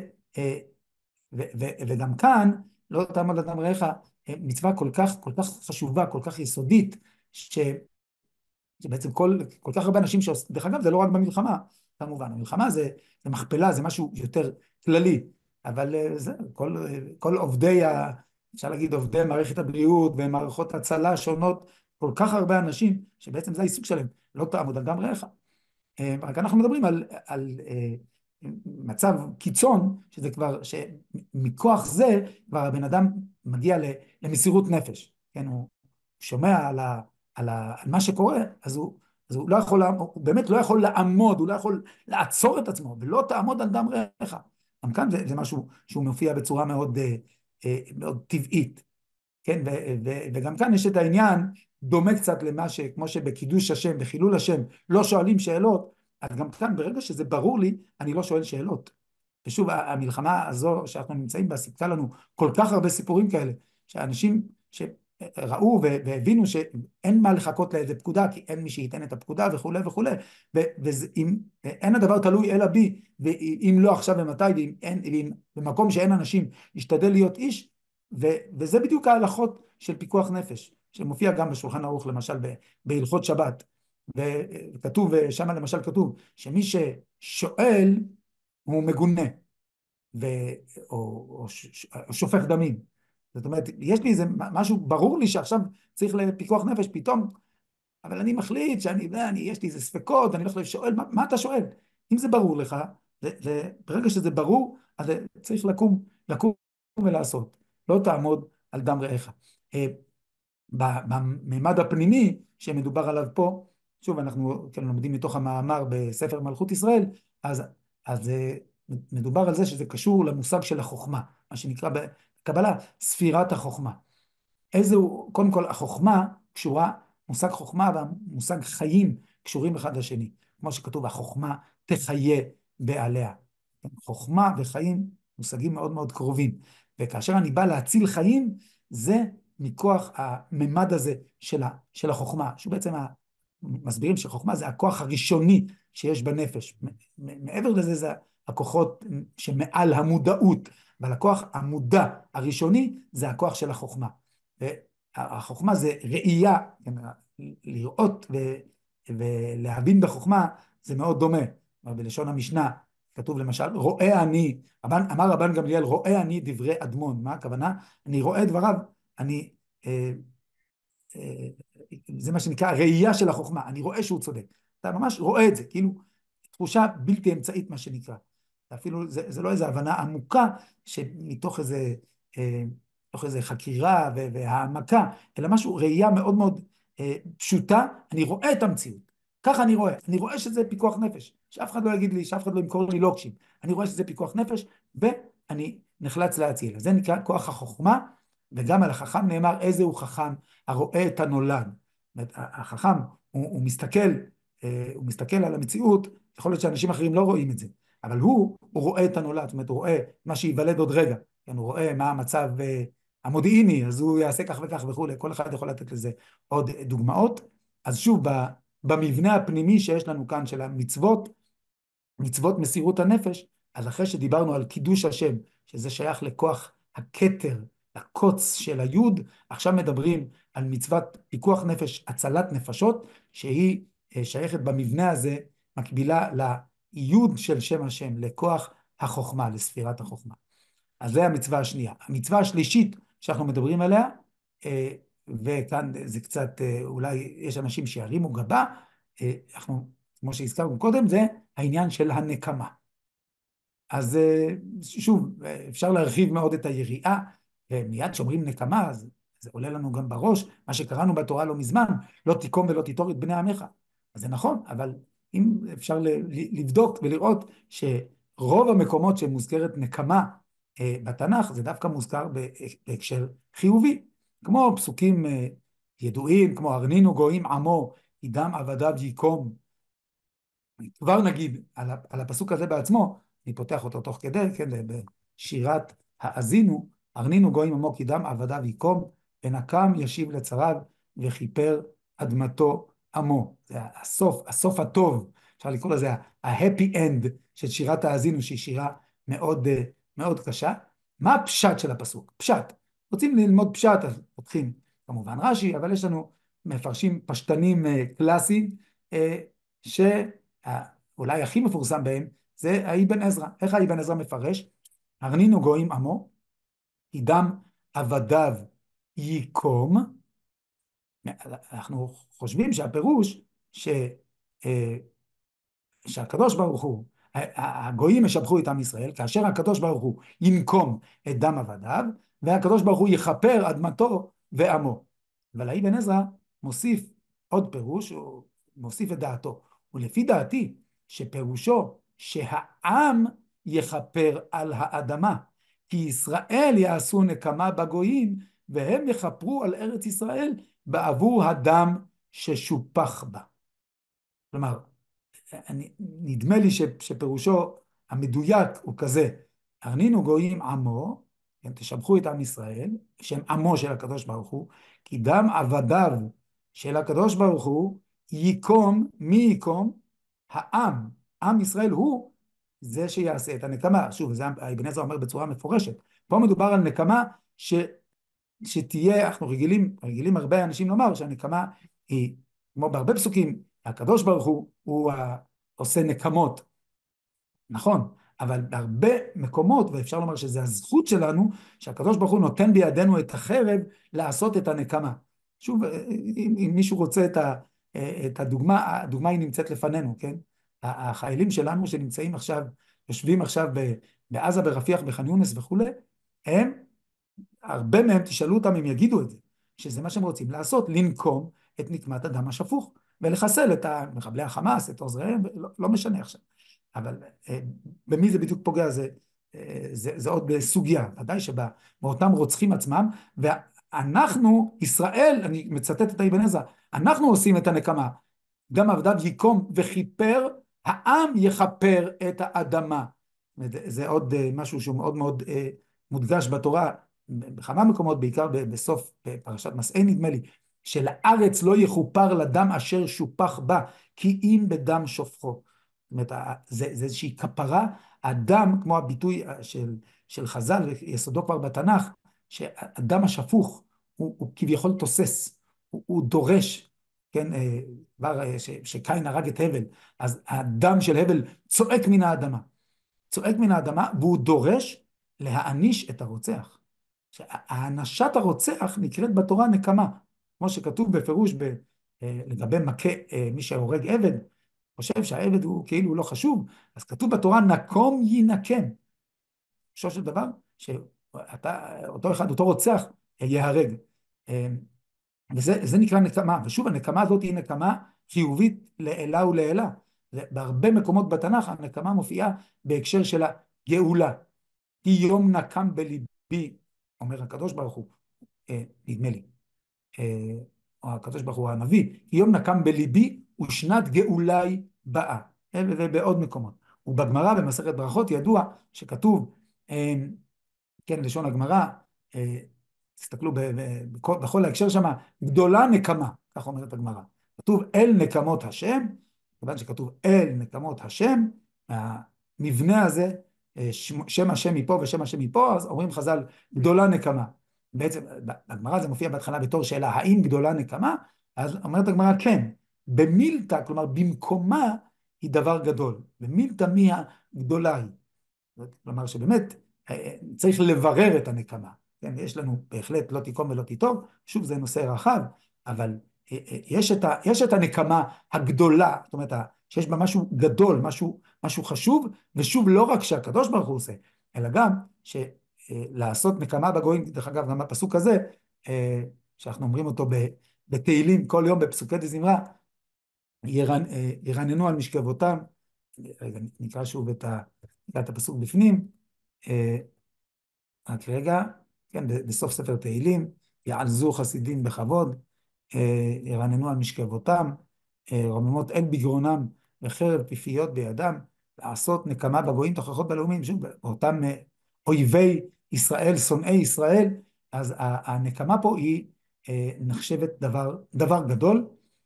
וגם כאן, לא תעמוד על דם רעך, מצווה כל כך חשובה, כל כך יסודית, שבעצם כל כך הרבה אנשים שעושים, דרך אגב, זה לא רק במלחמה, כמובן, המלחמה זה מכפלה, זה משהו יותר כללי, אבל זה, כל עובדי, אפשר להגיד עובדי מערכת הבריאות ומערכות הצלה שונות, כל כך הרבה אנשים, שבעצם זה העיסוק שלהם, לא תעמוד על דם רעך. רק אנחנו מדברים על מצב קיצון, שזה כבר, שמכוח זה, כבר הבן אדם מגיע למסירות נפש, כן, הוא שומע על מה שקורה, אז הוא לא יכול, הוא באמת לא יכול לעמוד, הוא לא יכול לעצור את עצמו, ולא תעמוד על דם רעך. גם כאן זה משהו שהוא מופיע בצורה מאוד, מאוד טבעית, כן, וגם כאן יש את העניין, דומה קצת למה כמו שבקידוש השם, בחילול השם, לא שואלים שאלות, אז גם כאן ברגע שזה ברור לי, אני לא שואל שאלות. ושוב, המלחמה הזו שאנחנו נמצאים בה, סיפקה לנו כל כך הרבה סיפורים כאלה, שאנשים שראו והבינו שאין מה לחכות לאיזה פקודה, כי אין מי שייתן את הפקודה וכו' וכו', ואם אין הדבר תלוי אלא בי, ואם לא עכשיו ומתי, ואם במקום שאין אנשים, ישתדל להיות איש, וזה בדיוק ההלכות של פיקוח נפש, שמופיע גם בשולחן ערוך, למשל בהלכות שבת, וכתוב, שם למשל כתוב, שמי ששואל הוא מגונה, או שופך דמים. זאת אומרת, יש לי איזה משהו, ברור לי שעכשיו צריך לפיקוח נפש פתאום, אבל אני מחליט יש לי איזה ספקות, אני הולך לשואל, מה אתה שואל? אם זה ברור לך, ברגע שזה ברור, אז צריך לקום ולעשות. לא תעמוד על דם רעך. בממד הפנימי שמדובר עליו פה, שוב, אנחנו לומדים מתוך המאמר בספר מלכות ישראל, אז מדובר על זה שזה קשור למושג של החוכמה, מה שנקרא בקבלה ספירת החוכמה. קודם כל, החוכמה קשורה, מושג חוכמה והמושג חיים קשורים אחד לשני. כמו שכתוב, החוכמה תחיה בעליה. חוכמה וחיים מושגים מאוד מאוד קרובים. וכאשר אני בא להציל חיים, זה מכוח הממד הזה של החוכמה, שהוא בעצם מסבירים שחוכמה זה הכוח הראשוני שיש בנפש. מעבר לזה זה הכוחות שמעל המודעות, אבל הכוח המודע הראשוני זה הכוח של החוכמה. והחוכמה זה ראייה, לראות ולהבין בחוכמה זה מאוד דומה. בלשון המשנה כתוב למשל, רואה אני, אמר רבן גמליאל, רואה אני דברי אדמון. מה הכוונה? אני רואה דבריו, זה מה שנקרא ראייה של החוכמה, אני רואה שהוא צודק. אתה ממש רואה את זה, כאילו תחושה בלתי אמצעית מה שנקרא. אפילו זה לא איזו הבנה עמוקה שמתוך איזה חקירה והעמקה, אלא משהו, ראייה מאוד מאוד פשוטה, אני רואה את המציאות. ככה אני רואה שזה פיקוח נפש. שאף אחד לא יגיד לי, שאף אחד לא ימכור לי לוקשים. אני רואה שזה פיקוח נפש, ואני נחלץ להציל. זה נקרא כוח החוכמה, וגם על החכם נאמר איזה הוא חכם הרואה את הנולד. החכם, הוא מסתכל על המציאות, יכול להיות שאנשים אחרים לא רואים את זה, אבל הוא רואה את הנולד, זאת אומרת, הוא רואה מה שיוולד עוד רגע, הוא רואה מה המצב המודיעיני, אז הוא יעשה כך וכך וכו', כל אחד יכול לתת לזה עוד דוגמאות. אז שוב, במבנה הפנימי שיש לנו כאן של המצוות, מצוות מסירות הנפש, אז אחרי שדיברנו על קידוש השם, שזה שייך לכוח הכתר, הקוץ של היוד, עכשיו מדברים על מצוות פיקוח נפש, הצלת נפשות, שהיא שייכת במבנה הזה, מקבילה ליוד של שם השם, לכוח החוכמה, לספירת החוכמה. אז זה המצווה השנייה. המצווה השלישית שאנחנו מדברים עליה, וכאן זה קצת, אולי יש אנשים שירימו גבה, אנחנו, כמו שהזכרנו קודם, זה העניין של הנקמה. אז שוב, אפשר להרחיב מאוד את היריעה, ומיד שאומרים נקמה, אז זה עולה לנו גם בראש, מה שקראנו בתורה לא מזמן, לא תיקום ולא תיטור את בני עמך. אז זה נכון, אבל אם אפשר לבדוק ולראות שרוב המקומות שמוזכרת נקמה בתנ"ך, זה דווקא מוזכר בהקשר חיובי, כמו פסוקים ידועים, כמו הרנינו גויים עמו, ידם עבדיו ייקום. כבר נגיד על הפסוק הזה בעצמו, אני פותח אותו תוך כדי, כן, בשירת האזינו, הרנינו גויים עמו כי דם עבדיו ייקום, ונקם ישיב לצריו, וכיפר אדמתו עמו. זה הסוף הטוב, אפשר לקרוא לזה ה-happy end של שירת האזינו, שהיא שירה מאוד, מאוד קשה. מה הפשט של הפסוק? פשט. רוצים ללמוד פשט, אז פותחים כמובן רש"י, אבל יש לנו מפרשים פשטנים קלאסיים, שאולי הכי מפורסם בהם, זה האבן עזרא. איך האבן עזרא מפרש? הרנינו גויים עמו, ידם עבדיו ייקום. אנחנו חושבים שהפירוש שהקדוש ברוך הוא, הגויים משבחו את עם ישראל, כאשר הקדוש ברוך הוא ינקום את דם עבדיו, והקדוש ברוך הוא יכפר אדמתו ועמו. אבל האבן עזרא מוסיף עוד פירוש, הוא מוסיף את דעתו. ולפי דעתי, שפירושו שהעם יכפר על האדמה, כי ישראל יעשו נקמה בגויים, והם יכפרו על ארץ ישראל בעבור הדם ששופח בה. כלומר, נדמה לי שפירושו המדויק הוא כזה, הרנינו גויים עמו, תשבחו את עם ישראל, שהם עמו של הקדוש ברוך הוא, כי דם עבדיו של הקדוש ברוך הוא ייקום, מי ייקום? העם, עם ישראל הוא זה שיעשה את הנקמה. שוב, זה אבן עזרא אומר בצורה מפורשת. פה מדובר על נקמה שתהיה, אנחנו רגילים הרבה אנשים לומר שהנקמה היא, כמו בהרבה פסוקים, הקדוש ברוך הוא עושה נקמות. נכון, אבל בהרבה מקומות, ואפשר לומר שזה הזכות שלנו, שהקדוש ברוך הוא נותן בידינו את החרב לעשות את הנקמה. שוב, אם מישהו רוצה את הדוגמה, הדוגמה היא נמצאת לפנינו, כן? החיילים שלנו שנמצאים עכשיו, יושבים עכשיו בעזה, ברפיח, בח'אן יונס וכו', הם, הרבה מהם, תשאלו אותם אם יגידו את זה, שזה מה שהם רוצים לעשות, לנקום את נקמת הדם השפוך, ולחסל את מחבלי החמאס, את עוזריהם, לא משנה עכשיו. אבל במי זה בדיוק פוגע, זה עוד סוגיה, ודאי שבאותם רוצחים עצמם, ואנחנו, ישראל, אני מצטט את אבן עזרא, אנחנו עושים את הנקמה, גם עבדיו יקום וכיפר, העם יכפר את האדמה. זה עוד משהו שהוא מאוד מאוד מודגש בתורה, בכמה מקומות, בעיקר בסוף פרשת מסעי נדמה לי, שלארץ לא יכופר לדם אשר שופח בה, כי אם בדם שופכו. זאת אומרת, זה איזושהי כפרה, הדם, כמו הביטוי של חז"ל, יסודו כבר בתנ"ך, שהדם השפוך הוא כביכול תוסס, הוא דורש, כן, כבר שקין הרג את הבל, אז הדם של הבל צועק מן האדמה, צועק מן האדמה, והוא דורש להעניש את הרוצח. הענשת הרוצח נקראת בתורה נקמה, כמו שכתוב בפירוש לגבי מכה מי שהורג עבד, חושב שהעבד הוא כאילו לא חשוב, אז כתוב בתורה נקום ינקם. בסופו של דבר, שאותו אחד, אותו רוצח, ייהרג. וזה נקרא נקמה, ושוב הנקמה הזאת היא נקמה חיובית לעילה ולעילה. בהרבה מקומות בתנ"ך הנקמה מופיעה בהקשר של הגאולה. כי יום נקם בליבי, אומר הקדוש ברוך הוא, נדמה לי, או הקדוש ברוך הוא הנביא, כי יום נקם בליבי ושנת גאולי באה, ובעוד מקומות. ובגמרא במסכת ברכות ידוע שכתוב, כן, לשון הגמרא, תסתכלו בכל ההקשר שם, גדולה נקמה, כך אומרת הגמרא. כתוב אל נקמות השם, כיוון שכתוב אל נקמות השם, המבנה הזה, שם השם מפה ושם השם מפה, אז אומרים חז"ל, גדולה נקמה. בעצם, בגמרא זה מופיע בהתחלה בתור שאלה, האם גדולה נקמה? אז אומרת הגמרא, כן. במילתא, כלומר, במקומה היא דבר גדול. במילתא מי הגדולה היא. כלומר, שבאמת צריך לברר את הנקמה. כן, יש לנו בהחלט לא תיקום ולא תיטוב, שוב זה נושא רחב, אבל יש את הנקמה הגדולה, זאת אומרת, שיש בה משהו גדול, משהו חשוב, ושוב לא רק שהקדוש ברוך הוא עושה, אלא גם לעשות נקמה בגויים, דרך אגב גם בפסוק הזה, שאנחנו אומרים אותו בתהילים כל יום בפסוקי דזמרה, ירננו על משכבותם, רגע נקרא שוב את הפסוק בפנים, רק רגע, כן, בסוף ספר תהילים, יעלזו חסידים בכבוד, ירננו על משכבותם, רוממות אל בגרונם וחרב פיפיות בידם, לעשות נקמה בגויים תוכחות בלאומים, שוב, אותם אויבי ישראל, שונאי ישראל, אז הנקמה פה היא נחשבת דבר גדול,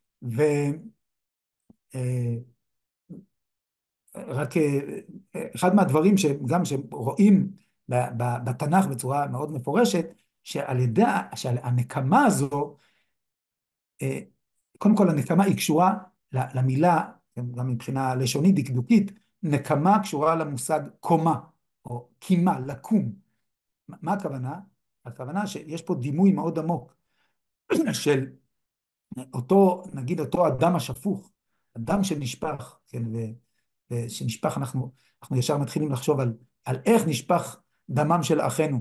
רק אחד מהדברים שגם שרואים בתנ"ך בצורה מאוד מפורשת, שעל ידי שהנקמה הזו, קודם כל הנקמה היא קשורה למילה, גם מבחינה לשונית דקדוקית, נקמה קשורה למושג קומה, או קימה, לקום. מה הכוונה? הכוונה שיש פה דימוי מאוד עמוק של אותו, נגיד אותו הדם השפוך, הדם שנשפך, כן, ושנשפך, אנחנו ישר מתחילים לחשוב על איך נשפך דמם של אחינו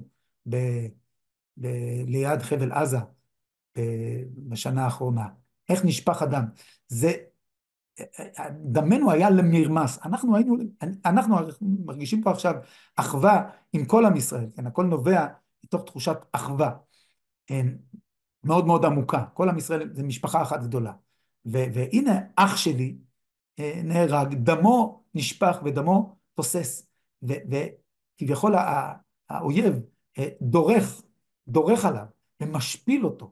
ליד חבל עזה בשנה האחרונה. איך נשפך הדם? דמנו היה למרמס. אנחנו מרגישים פה עכשיו אחווה עם כל עם ישראל, כן? הכל נובע מתוך תחושת אחווה מאוד מאוד עמוקה. כל עם ישראל זה משפחה אחת גדולה. והנה אח שלי נהרג, דמו נשפך ודמו תוסס, וכביכול האויב דורך עליו ומשפיל אותו,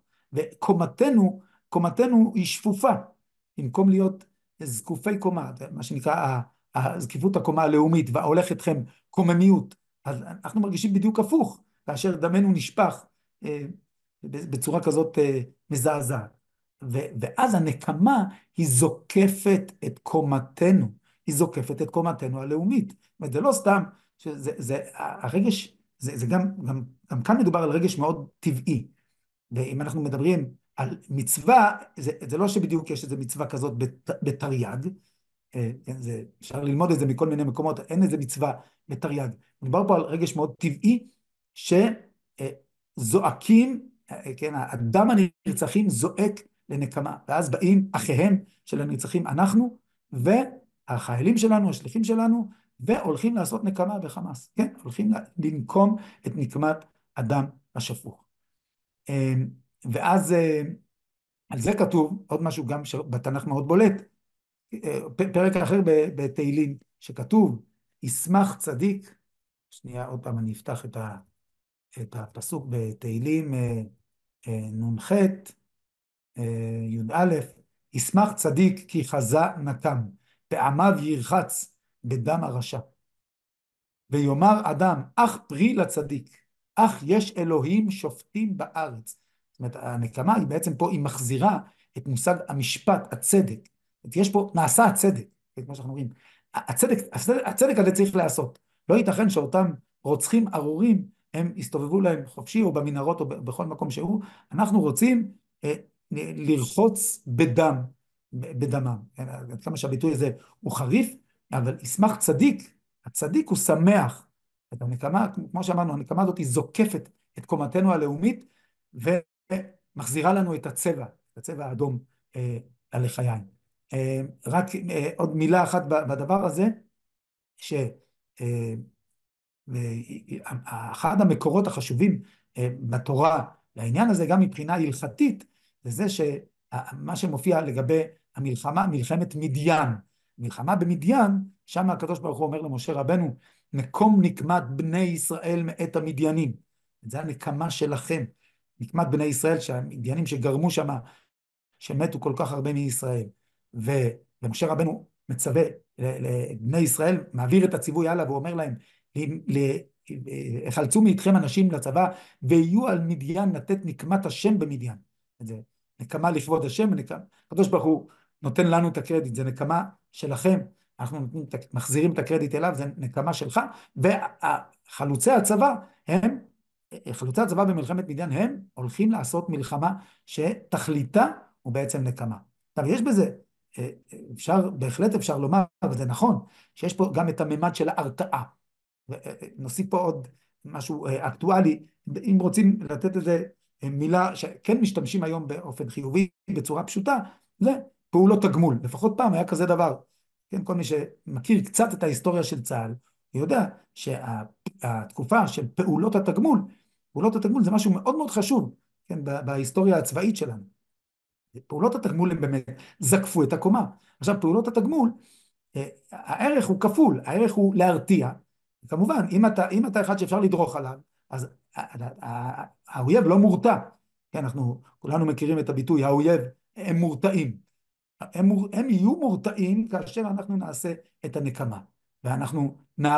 וקומתנו היא שפופה, במקום להיות זקופי קומה, מה שנקרא זקיפות הקומה הלאומית, וההולך אתכם קוממיות, אז אנחנו מרגישים בדיוק הפוך, כאשר דמנו נשפך בצורה כזאת מזעזעת. ואז הנקמה היא זוקפת את קומתנו, היא זוקפת את קומתנו הלאומית. זאת אומרת, זה לא סתם, הרגש, זה גם כאן מדובר על רגש מאוד טבעי. ואם אנחנו מדברים על מצווה, זה לא שבדיוק יש איזו מצווה כזאת בתרי"ג, אפשר ללמוד את זה מכל מיני מקומות, אין איזו מצווה בתרי"ג. מדובר פה על רגש מאוד טבעי, שזועקים, כן, הדם הנרצחים זועק לנקמה, ואז באים אחיהם של הנרצחים אנחנו, החיילים שלנו, השליחים שלנו, והולכים לעשות נקמה בחמאס, כן, הולכים לנקום את נקמת הדם השפוך. ואז על זה כתוב עוד משהו גם בתנ"ך מאוד בולט, פרק אחר בתהילים, שכתוב, ישמח צדיק, שנייה עוד פעם אני אפתח את הפסוק בתהילים נ"ח, י"א, ישמח צדיק כי חזה נקם, פעמיו ירחץ בדם הרשע. ויאמר אדם, אך פרי לצדיק, אך יש אלוהים שופטים בארץ. זאת אומרת, הנקמה היא בעצם פה, היא מחזירה את מושג המשפט, הצדק. יש פה, נעשה הצדק, כמו שאנחנו רואים. הצדק הזה צריך לעשות. לא ייתכן שאותם רוצחים ארורים, הם יסתובבו להם חופשי או במנהרות או בכל מקום שהוא. אנחנו רוצים לרחוץ בדמם. כמה שהביטוי הזה הוא חריף, אבל ישמח צדיק, הצדיק הוא שמח. את הנקמה, כמו שאמרנו, הנקמה הזאת היא זוקפת את קומתנו הלאומית, ומחזירה לנו את הצבע האדום לחיים. רק עוד מילה אחת בדבר הזה, שאחד המקורות החשובים בתורה לעניין הזה, גם מבחינה הלכתית, זה שמה שמופיע לגבי המלחמה, מלחמת מדיין. מלחמה במדיין, שם הקדוש ברוך הוא אומר למשה רבנו, נקום נקמת בני ישראל מאת המדיינים. זה הנקמה שלכם. נקמת בני ישראל, שהמדיינים שגרמו שם, שמתו כל כך הרבה מישראל. ומשה רבנו מצווה לבני ישראל, מעביר את הציווי הלאה, והוא אומר להם, החלצו מאיתכם אנשים לצבא, ויהיו על מדיין לתת נקמת השם במדיין. זה נקמה לכבוד השם, הקדוש ברוך הוא נותן לנו את הקרדיט, זה נקמה שלכם, אנחנו מחזירים את הקרדיט אליו, זה נקמה שלך, וחלוצי הצבא הם, חלוצי הצבא במלחמת מדיין, הם הולכים לעשות מלחמה שתכליתה הוא בעצם נקמה. עכשיו, יש בזה, בהחלט אפשר לומר, וזה נכון, שיש פה גם את הממד של ההרתעה. נוסיף פה עוד משהו אקטואלי, אם רוצים לתת איזה מילה שכן משתמשים היום באופן חיובי, בצורה פשוטה, זה פעולות תגמול. לפחות פעם היה כזה דבר. כן, כל מי שמכיר קצת את ההיסטוריה של צה"ל, הוא יודע שהתקופה של פעולות התגמול זה משהו מאוד מאוד חשוב, כן, בהיסטוריה הצבאית שלנו. פעולות התגמול הם באמת זקפו את הקומה. עכשיו, פעולות התגמול, הערך הוא כפול, הערך הוא להרתיע. כמובן, אם אתה אחד שאפשר לדרוך עליו, אז האויב לא מורתע. כן, אנחנו כולנו מכירים את הביטוי, האויב הם מורתעים. הם יהיו מורתעים כאשר אנחנו נעשה את הנקמה, ואנחנו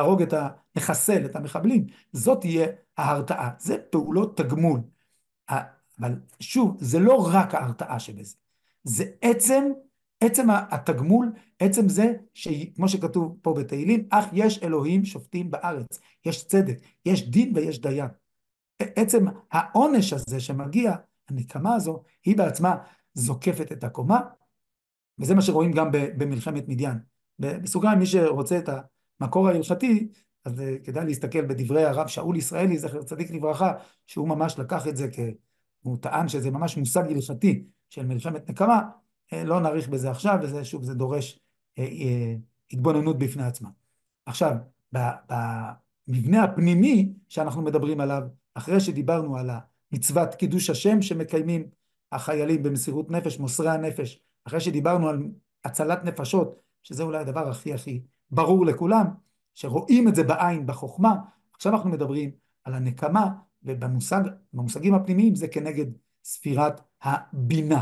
נחסל את המחבלים. זאת תהיה ההרתעה. זה פעולות תגמול. אבל שוב, זה לא רק ההרתעה שבזה. זה עצם התגמול, עצם זה שכמו שכתוב פה בתהילים, אך יש אלוהים שופטים בארץ. יש צדק, יש דין ויש דיין. עצם העונש הזה שמגיע, הנקמה הזו, היא בעצמה זוקפת את הקומה, וזה מה שרואים גם במלחמת מדיין. בסוגריים, מי שרוצה את המקור ההלכתי, אז כדאי להסתכל בדברי הרב שאול ישראלי, זכר צדיק לברכה, שהוא ממש לקח את זה הוא טען שזה ממש מושג הלכתי של מלחמת נקמה, לא נאריך בזה עכשיו, וזה שוב, זה דורש התבוננות בפני עצמה. עכשיו, במבנה הפנימי שאנחנו מדברים עליו, אחרי שדיברנו על מצוות קידוש השם שמקיימים החיילים במסירות נפש, מוסרי הנפש, אחרי שדיברנו על הצלת נפשות, שזה אולי הדבר הכי ברור לכולם, שרואים את זה בעין, בחוכמה, עכשיו אנחנו מדברים על הנקמה, ובמושגים הפנימיים זה כנגד ספירת הבינה.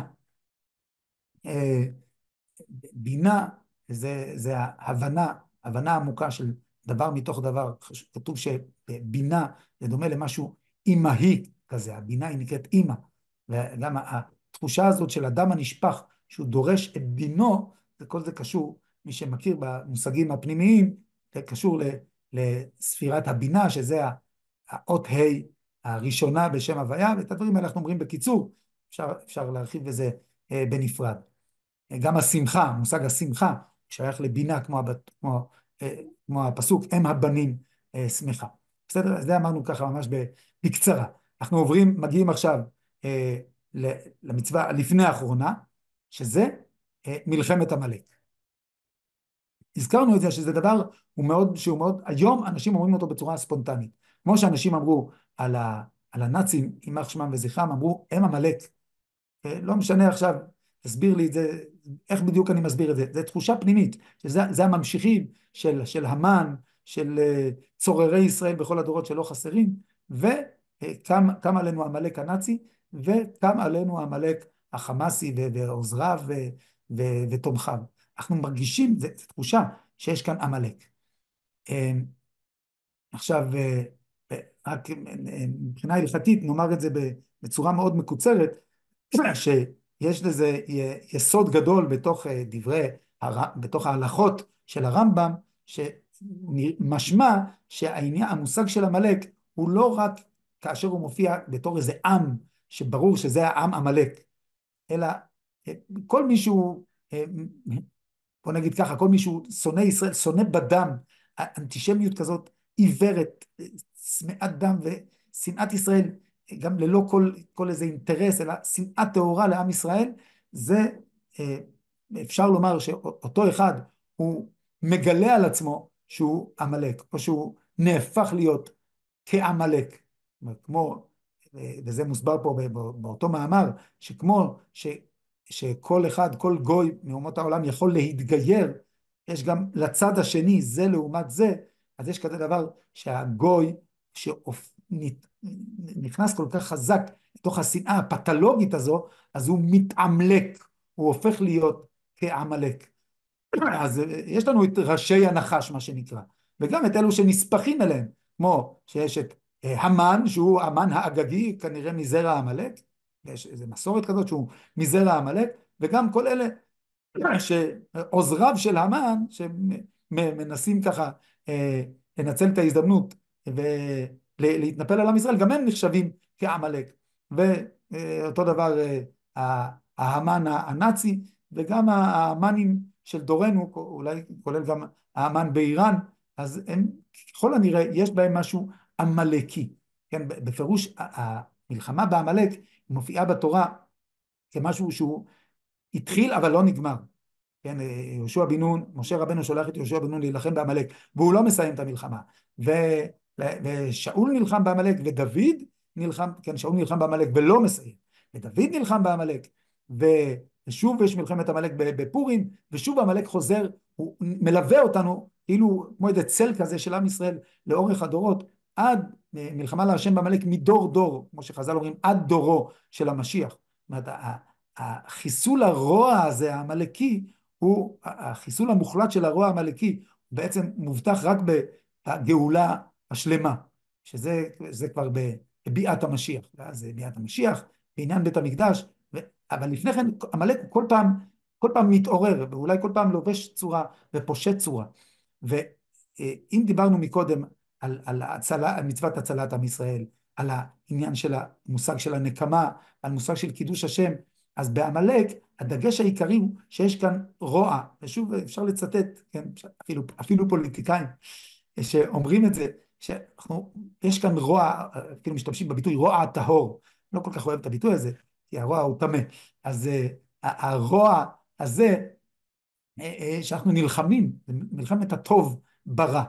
בינה זה ההבנה עמוקה של דבר מתוך דבר. כתוב שבינה זה דומה למשהו אימהי כזה, הבינה היא נקראת אימא, וגם התחושה הזאת של אדם הנשפך, שהוא דורש את דינו, כל זה קשור, מי שמכיר במושגים הפנימיים, זה קשור לספירת הבינה, שזה האות ה' הראשונה בשם הוויה, ואת הדברים האלה אנחנו אומרים בקיצור, אפשר להרחיב בזה בנפרד. גם השמחה, מושג השמחה, שייך לבינה כמו הפסוק, הם הבנים שמחה. בסדר? אז זה אמרנו ככה ממש בקצרה. אנחנו מגיעים עכשיו למצווה לפני האחרונה, שזה מלחמת עמלק. הזכרנו את זה שזה דבר שהוא מאוד, היום אנשים אומרים אותו בצורה ספונטנית. כמו שאנשים אמרו על הנאצים, יימח שמם וזכרם, אמרו, הם עמלק. לא משנה עכשיו, תסביר לי את זה, איך בדיוק אני מסביר את זה. זה תחושה פנימית, שזה הממשיכים של המן, של צוררי ישראל בכל הדורות שלא חסרים, וקם עלינו עמלק הנאצי, וקם עלינו עמלק החמאסי ועוזריו ותומכיו. אנחנו מרגישים, זו תחושה שיש כאן עמלק. עכשיו, רק מבחינה הלכתית, נאמר את זה בצורה מאוד מקוצרת, שיש לזה יסוד גדול בתוך בתוך ההלכות של הרמב"ם, שמשמע המושג של עמלק הוא לא רק כאשר הוא מופיע בתור איזה עם, שברור שזה העם עמלק, אלא כל מישהו, בוא נגיד ככה, כל מישהו שונא ישראל, שונא בדם, אנטישמיות כזאת עיוורת, צמאת דם ושנאת ישראל, גם ללא כל איזה אינטרס, אלא שנאה טהורה לעם ישראל, זה אפשר לומר שאותו אחד הוא מגלה על עצמו שהוא עמלק, או שהוא נהפך להיות כעמלק. כמו, וזה מוסבר פה באותו מאמר, שכמו שכל אחד, כל גוי מאומות העולם יכול להתגייר, יש גם לצד השני, זה לעומת זה, אז יש כזה דבר שהגוי שנכנס כל כך חזק לתוך השנאה הפתולוגית הזו, אז הוא מתעמלק, הוא הופך להיות כעמלק. אז יש לנו את ראשי הנחש, מה שנקרא, וגם את אלו שנספחים אליהם, כמו שיש את המן, שהוא המן האגגי, כנראה מזרע עמלק, יש איזו מסורת כזאת שהוא מזרע עמלק, וגם כל אלה שעוזריו של המן, שמנסים ככה לנצל את ההזדמנות ולהתנפל על עם ישראל, גם הם נחשבים כעמלק. ואותו דבר ההמן הנאצי, וגם ההמנים של דורנו, אולי כולל גם ההמן באיראן, אז הם, ככל הנראה, יש בהם משהו עמלקי. כן, בפירוש המלחמה בעמלק מופיעה בתורה כמשהו שהוא התחיל אבל לא נגמר. כן, יהושע בן נון, משה רבנו שולח את יהושע בן נון להילחם בעמלק, והוא לא מסיים את המלחמה. ושאול נלחם בעמלק, ודוד נלחם, כן, שאול נלחם בעמלק ולא מסיים. ודוד נלחם בעמלק, ושוב יש מלחמת עמלק בפורים, ושוב עמלק חוזר, הוא מלווה אותנו, כאילו כמו איזה צל כזה של עם ישראל, לאורך הדורות, עד מלחמה להשם בעמלק מדור דור, כמו שחז"ל אומרים, עד דורו של המשיח. זאת אומרת, החיסול הרוע הזה, העמלקי, הוא, החיסול המוחלט של הרוע העמלקי, בעצם מובטח רק בגאולה השלמה, שזה כבר בביאת המשיח, ואז ביאת המשיח, בעניין בית המקדש, אבל לפני כן, עמלק כל פעם מתעורר, ואולי כל פעם לובש צורה ופושט צורה. ואם דיברנו מקודם על מצוות הצלת עם ישראל, על העניין של המושג של הנקמה, על מושג של קידוש השם, אז בעמלק הדגש העיקרי הוא שיש כאן רוע, ושוב אפשר לצטט, כן, אפילו פוליטיקאים שאומרים את זה, שיש כאן רוע, אפילו משתמשים בביטוי רוע טהור, לא כל כך אוהב את הביטוי הזה, כי הרוע הוא טמא, אז הרוע הזה שאנחנו נלחמים, מלחמת הטוב ברע,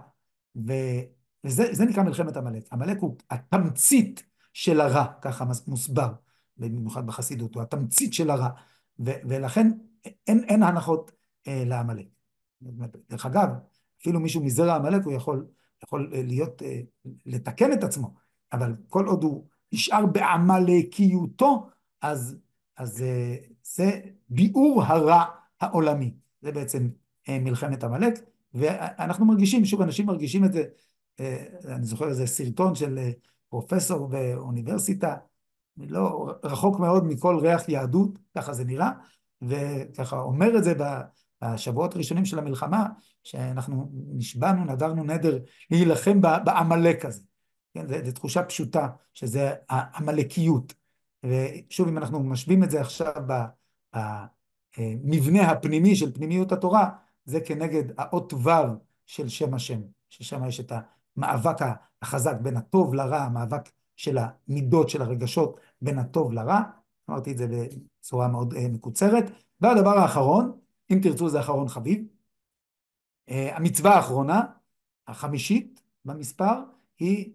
וזה נקרא מלחמת עמלק. עמלק הוא התמצית של הרע, ככה מוסבר, במיוחד בחסידות, הוא התמצית של הרע, ולכן אין הנחות לעמלק. דרך אגב, אפילו מישהו מזרע עמלק הוא יכול להיות, לתקן את עצמו, אבל כל עוד הוא נשאר בעמלקיותו, אז זה ביאור הרע העולמי. זה בעצם מלחמת עמלק, ואנחנו מרגישים, שוב אנשים מרגישים את זה, אני זוכר איזה סרטון של פרופסור באוניברסיטה, לא רחוק מאוד מכל ריח יהדות, ככה זה נראה, וככה אומר את זה בשבועות הראשונים של המלחמה, שאנחנו נשבענו, נדרנו נדר להילחם בעמלק הזה. כן, זו תחושה פשוטה, שזה העמלקיות. ושוב, אם אנחנו משווים את זה עכשיו במבנה הפנימי של פנימיות התורה, זה כנגד האות ו' של שם השם, ששם יש את המאבק החזק בין הטוב לרע, המאבק של המידות, של הרגשות, בין הטוב לרע. אמרתי את זה בצורה מאוד מקוצרת. והדבר האחרון, אם תרצו זה אחרון חביב, המצווה האחרונה, החמישית במספר, היא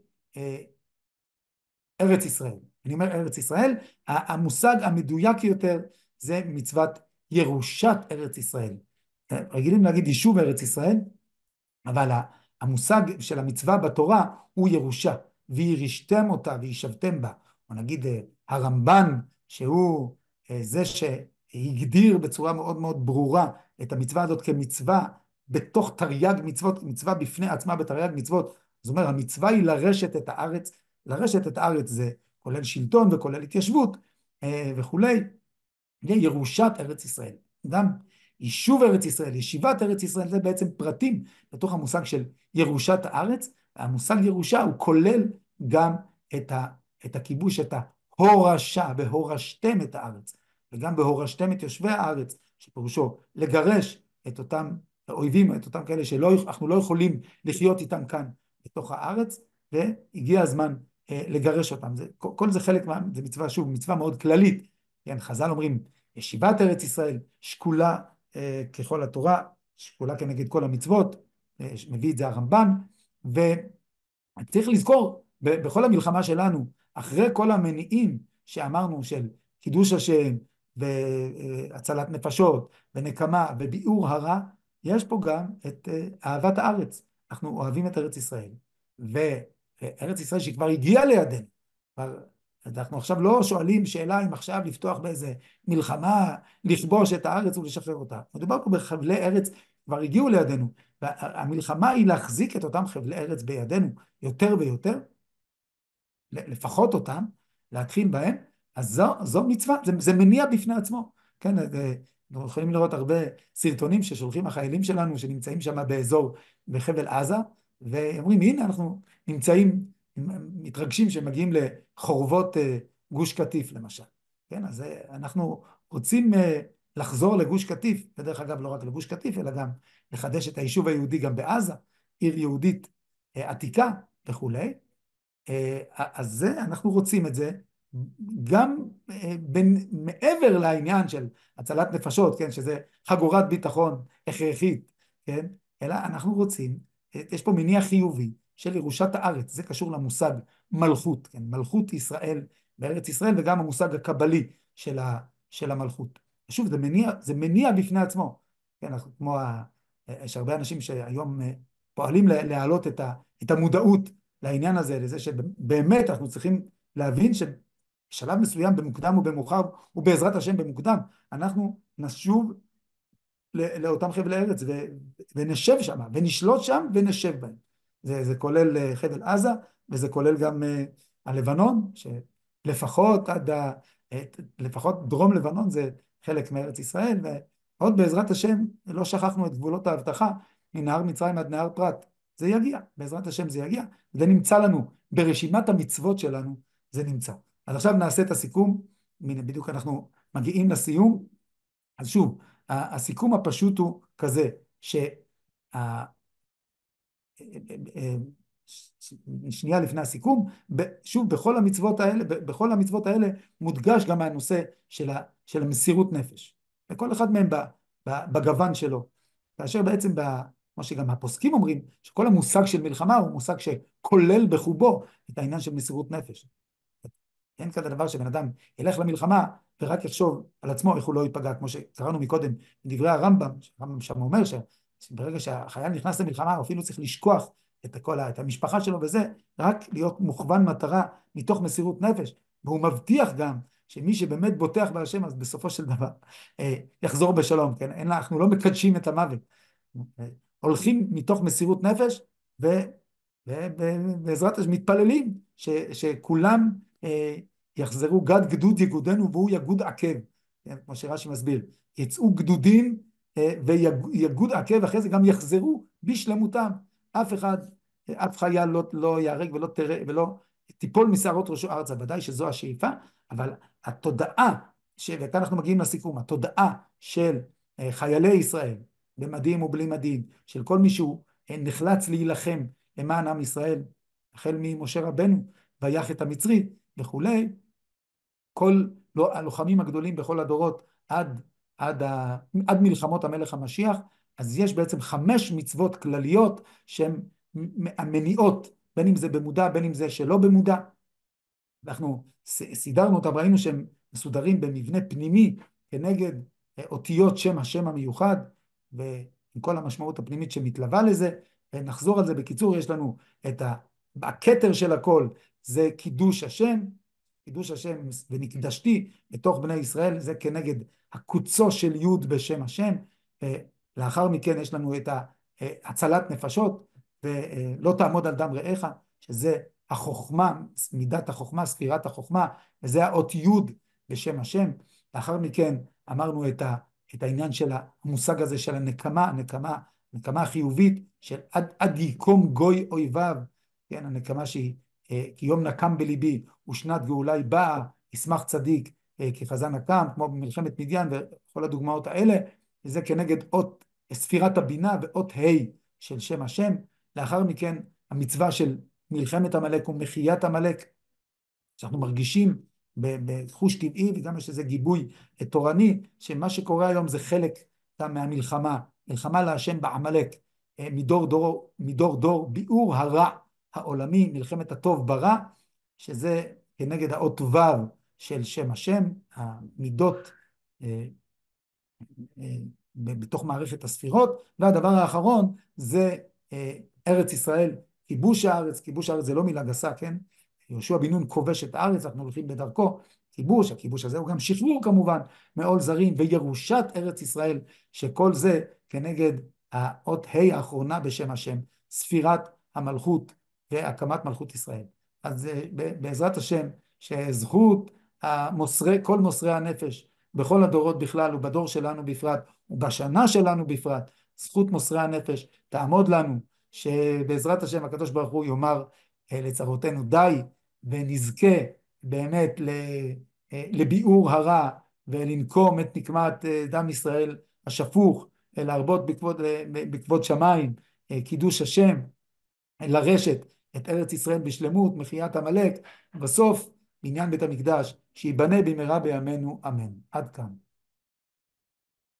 ארץ ישראל. אני אומר ארץ ישראל, המושג המדויק יותר זה מצוות ירושת ארץ ישראל. רגילים להגיד יישוב ארץ ישראל, אבל המושג של המצווה בתורה הוא ירושה, וירישתם אותה וישבתם בה. או נגיד הרמב"ן, שהוא זה שהגדיר בצורה מאוד מאוד ברורה את המצווה הזאת כמצווה בתוך תרי"ג מצוות, מצווה בפני עצמה בתרי"ג מצוות. זאת אומרת, המצווה היא לרשת את הארץ. לרשת את הארץ זה כולל שלטון וכולל התיישבות וכולי. זה ירושת ארץ ישראל. גם יישוב ארץ ישראל, ישיבת ארץ ישראל, זה בעצם פרטים בתוך המושג של ירושת הארץ. המושג ירושה הוא כולל גם את הכיבוש, את ההורשה, והורשתם את הארץ, וגם בהורשתם את יושבי הארץ, שפירושו לגרש את אותם אויבים, את אותם כאלה שאנחנו לא יכולים לחיות איתם כאן בתוך הארץ, והגיע הזמן לגרש אותם. כל זה חלק זה מצווה, שוב, מצווה מאוד כללית. כן, חז"ל אומרים, ישיבת ארץ ישראל שקולה ככל התורה, שקולה כנגד כל המצוות, מביא את זה הרמב"ן, וצריך לזכור, בכל המלחמה שלנו, אחרי כל המניעים שאמרנו של קידוש השם, והצלת נפשות, ונקמה, וביעור הרע, יש פה גם את אהבת הארץ. אנחנו אוהבים את ארץ ישראל, וארץ ישראל שכבר הגיעה לידינו, אנחנו עכשיו לא שואלים שאלה אם עכשיו לפתוח באיזה מלחמה, לכבוש את הארץ ולשחרר אותה. מדובר פה בחבלי ארץ כבר הגיעו לידינו, והמלחמה היא להחזיק את אותם חבלי ארץ בידינו יותר ויותר, לפחות אותם, להתחיל בהם. אז זו מצווה, זה מניע בפני עצמו. כן, אנחנו יכולים לראות הרבה סרטונים ששולחים החיילים שלנו שנמצאים שם באזור בחבל עזה, ואומרים הנה אנחנו נמצאים, מתרגשים שמגיעים לחורבות גוש קטיף למשל. כן, אז אנחנו רוצים לחזור לגוש קטיף, ודרך אגב לא רק לגוש קטיף, אלא גם לחדש את היישוב היהודי גם בעזה, עיר יהודית עתיקה וכולי. אז זה, אנחנו רוצים את זה, גם מעבר לעניין של הצלת נפשות, כן, שזה חגורת ביטחון הכרחית, כן, אלא אנחנו רוצים, יש פה מניע חיובי של ירושת הארץ, זה קשור למושג מלכות, כן, מלכות ישראל בארץ ישראל, וגם המושג הקבלי של המלכות. שוב, זה מניע בפני עצמו, כן, יש הרבה אנשים שהיום פועלים להעלות את המודעות לעניין הזה, לזה שבאמת אנחנו צריכים להבין שבשלב מסוים במוקדם ובמאוחר, ובעזרת השם במוקדם, אנחנו נשוב לאותם חבל ארץ ונשב שם, ונשלוט שם ונשב בהם. זה כולל חבל עזה, וזה כולל גם הלבנון, שלפחות לפחות דרום לבנון זה חלק מארץ ישראל, ועוד בעזרת השם לא שכחנו את גבולות ההבטחה, מנהר מצרים עד נהר פרת. זה יגיע, בעזרת השם זה יגיע, זה נמצא לנו, ברשימת המצוות שלנו זה נמצא. אז עכשיו נעשה את הסיכום, בדיוק אנחנו מגיעים לסיום. אז שוב, הסיכום הפשוט הוא כזה, שנייה לפני הסיכום, שוב, בכל המצוות האלה מודגש גם הנושא של המסירות נפש, וכל אחד מהם בגוון שלו, כאשר בעצם כמו שגם הפוסקים אומרים, שכל המושג של מלחמה הוא מושג שכולל בחובו את העניין של מסירות נפש. אין כזה דבר שבן אדם ילך למלחמה ורק יחשוב על עצמו איך הוא לא ייפגע, כמו שקראנו מקודם בדברי הרמב"ם, הרמב"ם שם אומר שברגע שהחייל נכנס למלחמה הוא אפילו צריך לשכוח את המשפחה שלו וזה, רק להיות מוכוון מטרה מתוך מסירות נפש, והוא מבטיח גם שמי שבאמת בוטח בהשם אז בסופו של דבר יחזור בשלום, כן? אנחנו לא מקדשים את המוות, הולכים מתוך מסירות נפש ובעזרת השם מתפללים שכולם יחזרו, גד גדוד יגודנו והוא יגוד עקב, כמו שרש"י מסביר, יצאו גדודים ויגוד עקב, אחרי זה גם יחזרו בשלמותם, אף חייל לא יהרג ולא תיפול משערות ראשו ארצה, ודאי שזו השאיפה, אבל התודעה, וכאן אנחנו מגיעים לסיכום, התודעה של חיילי ישראל, במדים ובלי מדים, של כל מישהו נחלץ להילחם למען עם ישראל, החל ממשה רבנו ויח את המצרי וכולי, כל הלוחמים הגדולים בכל הדורות עד מלחמות המלך המשיח, אז יש בעצם 5 מצוות כלליות שהן המניעות, בין אם זה במודע, בין אם זה שלא במודע. אנחנו סידרנו אותם, ראינו שהם מסודרים במבנה פנימי כנגד אותיות שם השם המיוחד, ועם כל המשמעות הפנימית שמתלווה לזה. נחזור על זה בקיצור. יש לנו את הכתר של הכל, זה קידוש השם, קידוש השם ונקדשתי בתוך בני ישראל, זה כנגד הקוצו של יוד בשם השם. לאחר מכן יש לנו את הצלת נפשות, ולא תעמוד על דם רעך, שזה החוכמה, מידת החוכמה, ספירת החוכמה, וזה האות יוד בשם השם. לאחר מכן אמרנו את העניין של המושג הזה של הנקמה, הנקמה החיובית של עד יקום גוי אויביו, כן, הנקמה שהיא כי יום נקם בליבי ושנת גאולה היא באה, ישמח צדיק כחזן נקם, כמו במלחמת מדיין וכל הדוגמאות האלה. וזה כנגד אות ספירת הבינה ואות ה' של שם השם. לאחר מכן המצווה של מלחמת עמלק ומחיית עמלק, שאנחנו מרגישים בחוש טבעי, וגם יש איזה גיבוי תורני, שמה שקורה היום זה חלק גם מהמלחמה, מלחמה להשם בעמלק, מדור דור, ביאור הרע העולמי, מלחמת הטוב ברע, שזה כנגד האות ו' של שם השם, המידות בתוך מערכת הספירות. והדבר האחרון זה ארץ ישראל, כיבוש הארץ. כיבוש הארץ זה לא מילה גסה, כן? יהושע בן נון כובש את הארץ, אנחנו הולכים בדרכו. הכיבוש הזה הוא גם שחרור כמובן מעול זרים, וירושת ארץ ישראל, שכל זה כנגד האות ה' האחרונה בשם השם, ספירת המלכות והקמת מלכות ישראל. אז בעזרת השם, שזכות כל מוסרי הנפש בכל הדורות בכלל ובדור שלנו בפרט ובשנה שלנו בפרט, זכות מוסרי הנפש תעמוד לנו, שבעזרת השם הקדוש ברוך הוא יאמר לצרותינו די, ונזכה באמת לביאור הרע ולנקום את נקמת דם ישראל השפוך, להרבות בכבוד שמיים, קידוש השם, לרשת את ארץ ישראל בשלמות, מחיית עמלק, בסוף בניין בית המקדש שיבנה במהרה בימינו, אמן. עד כאן.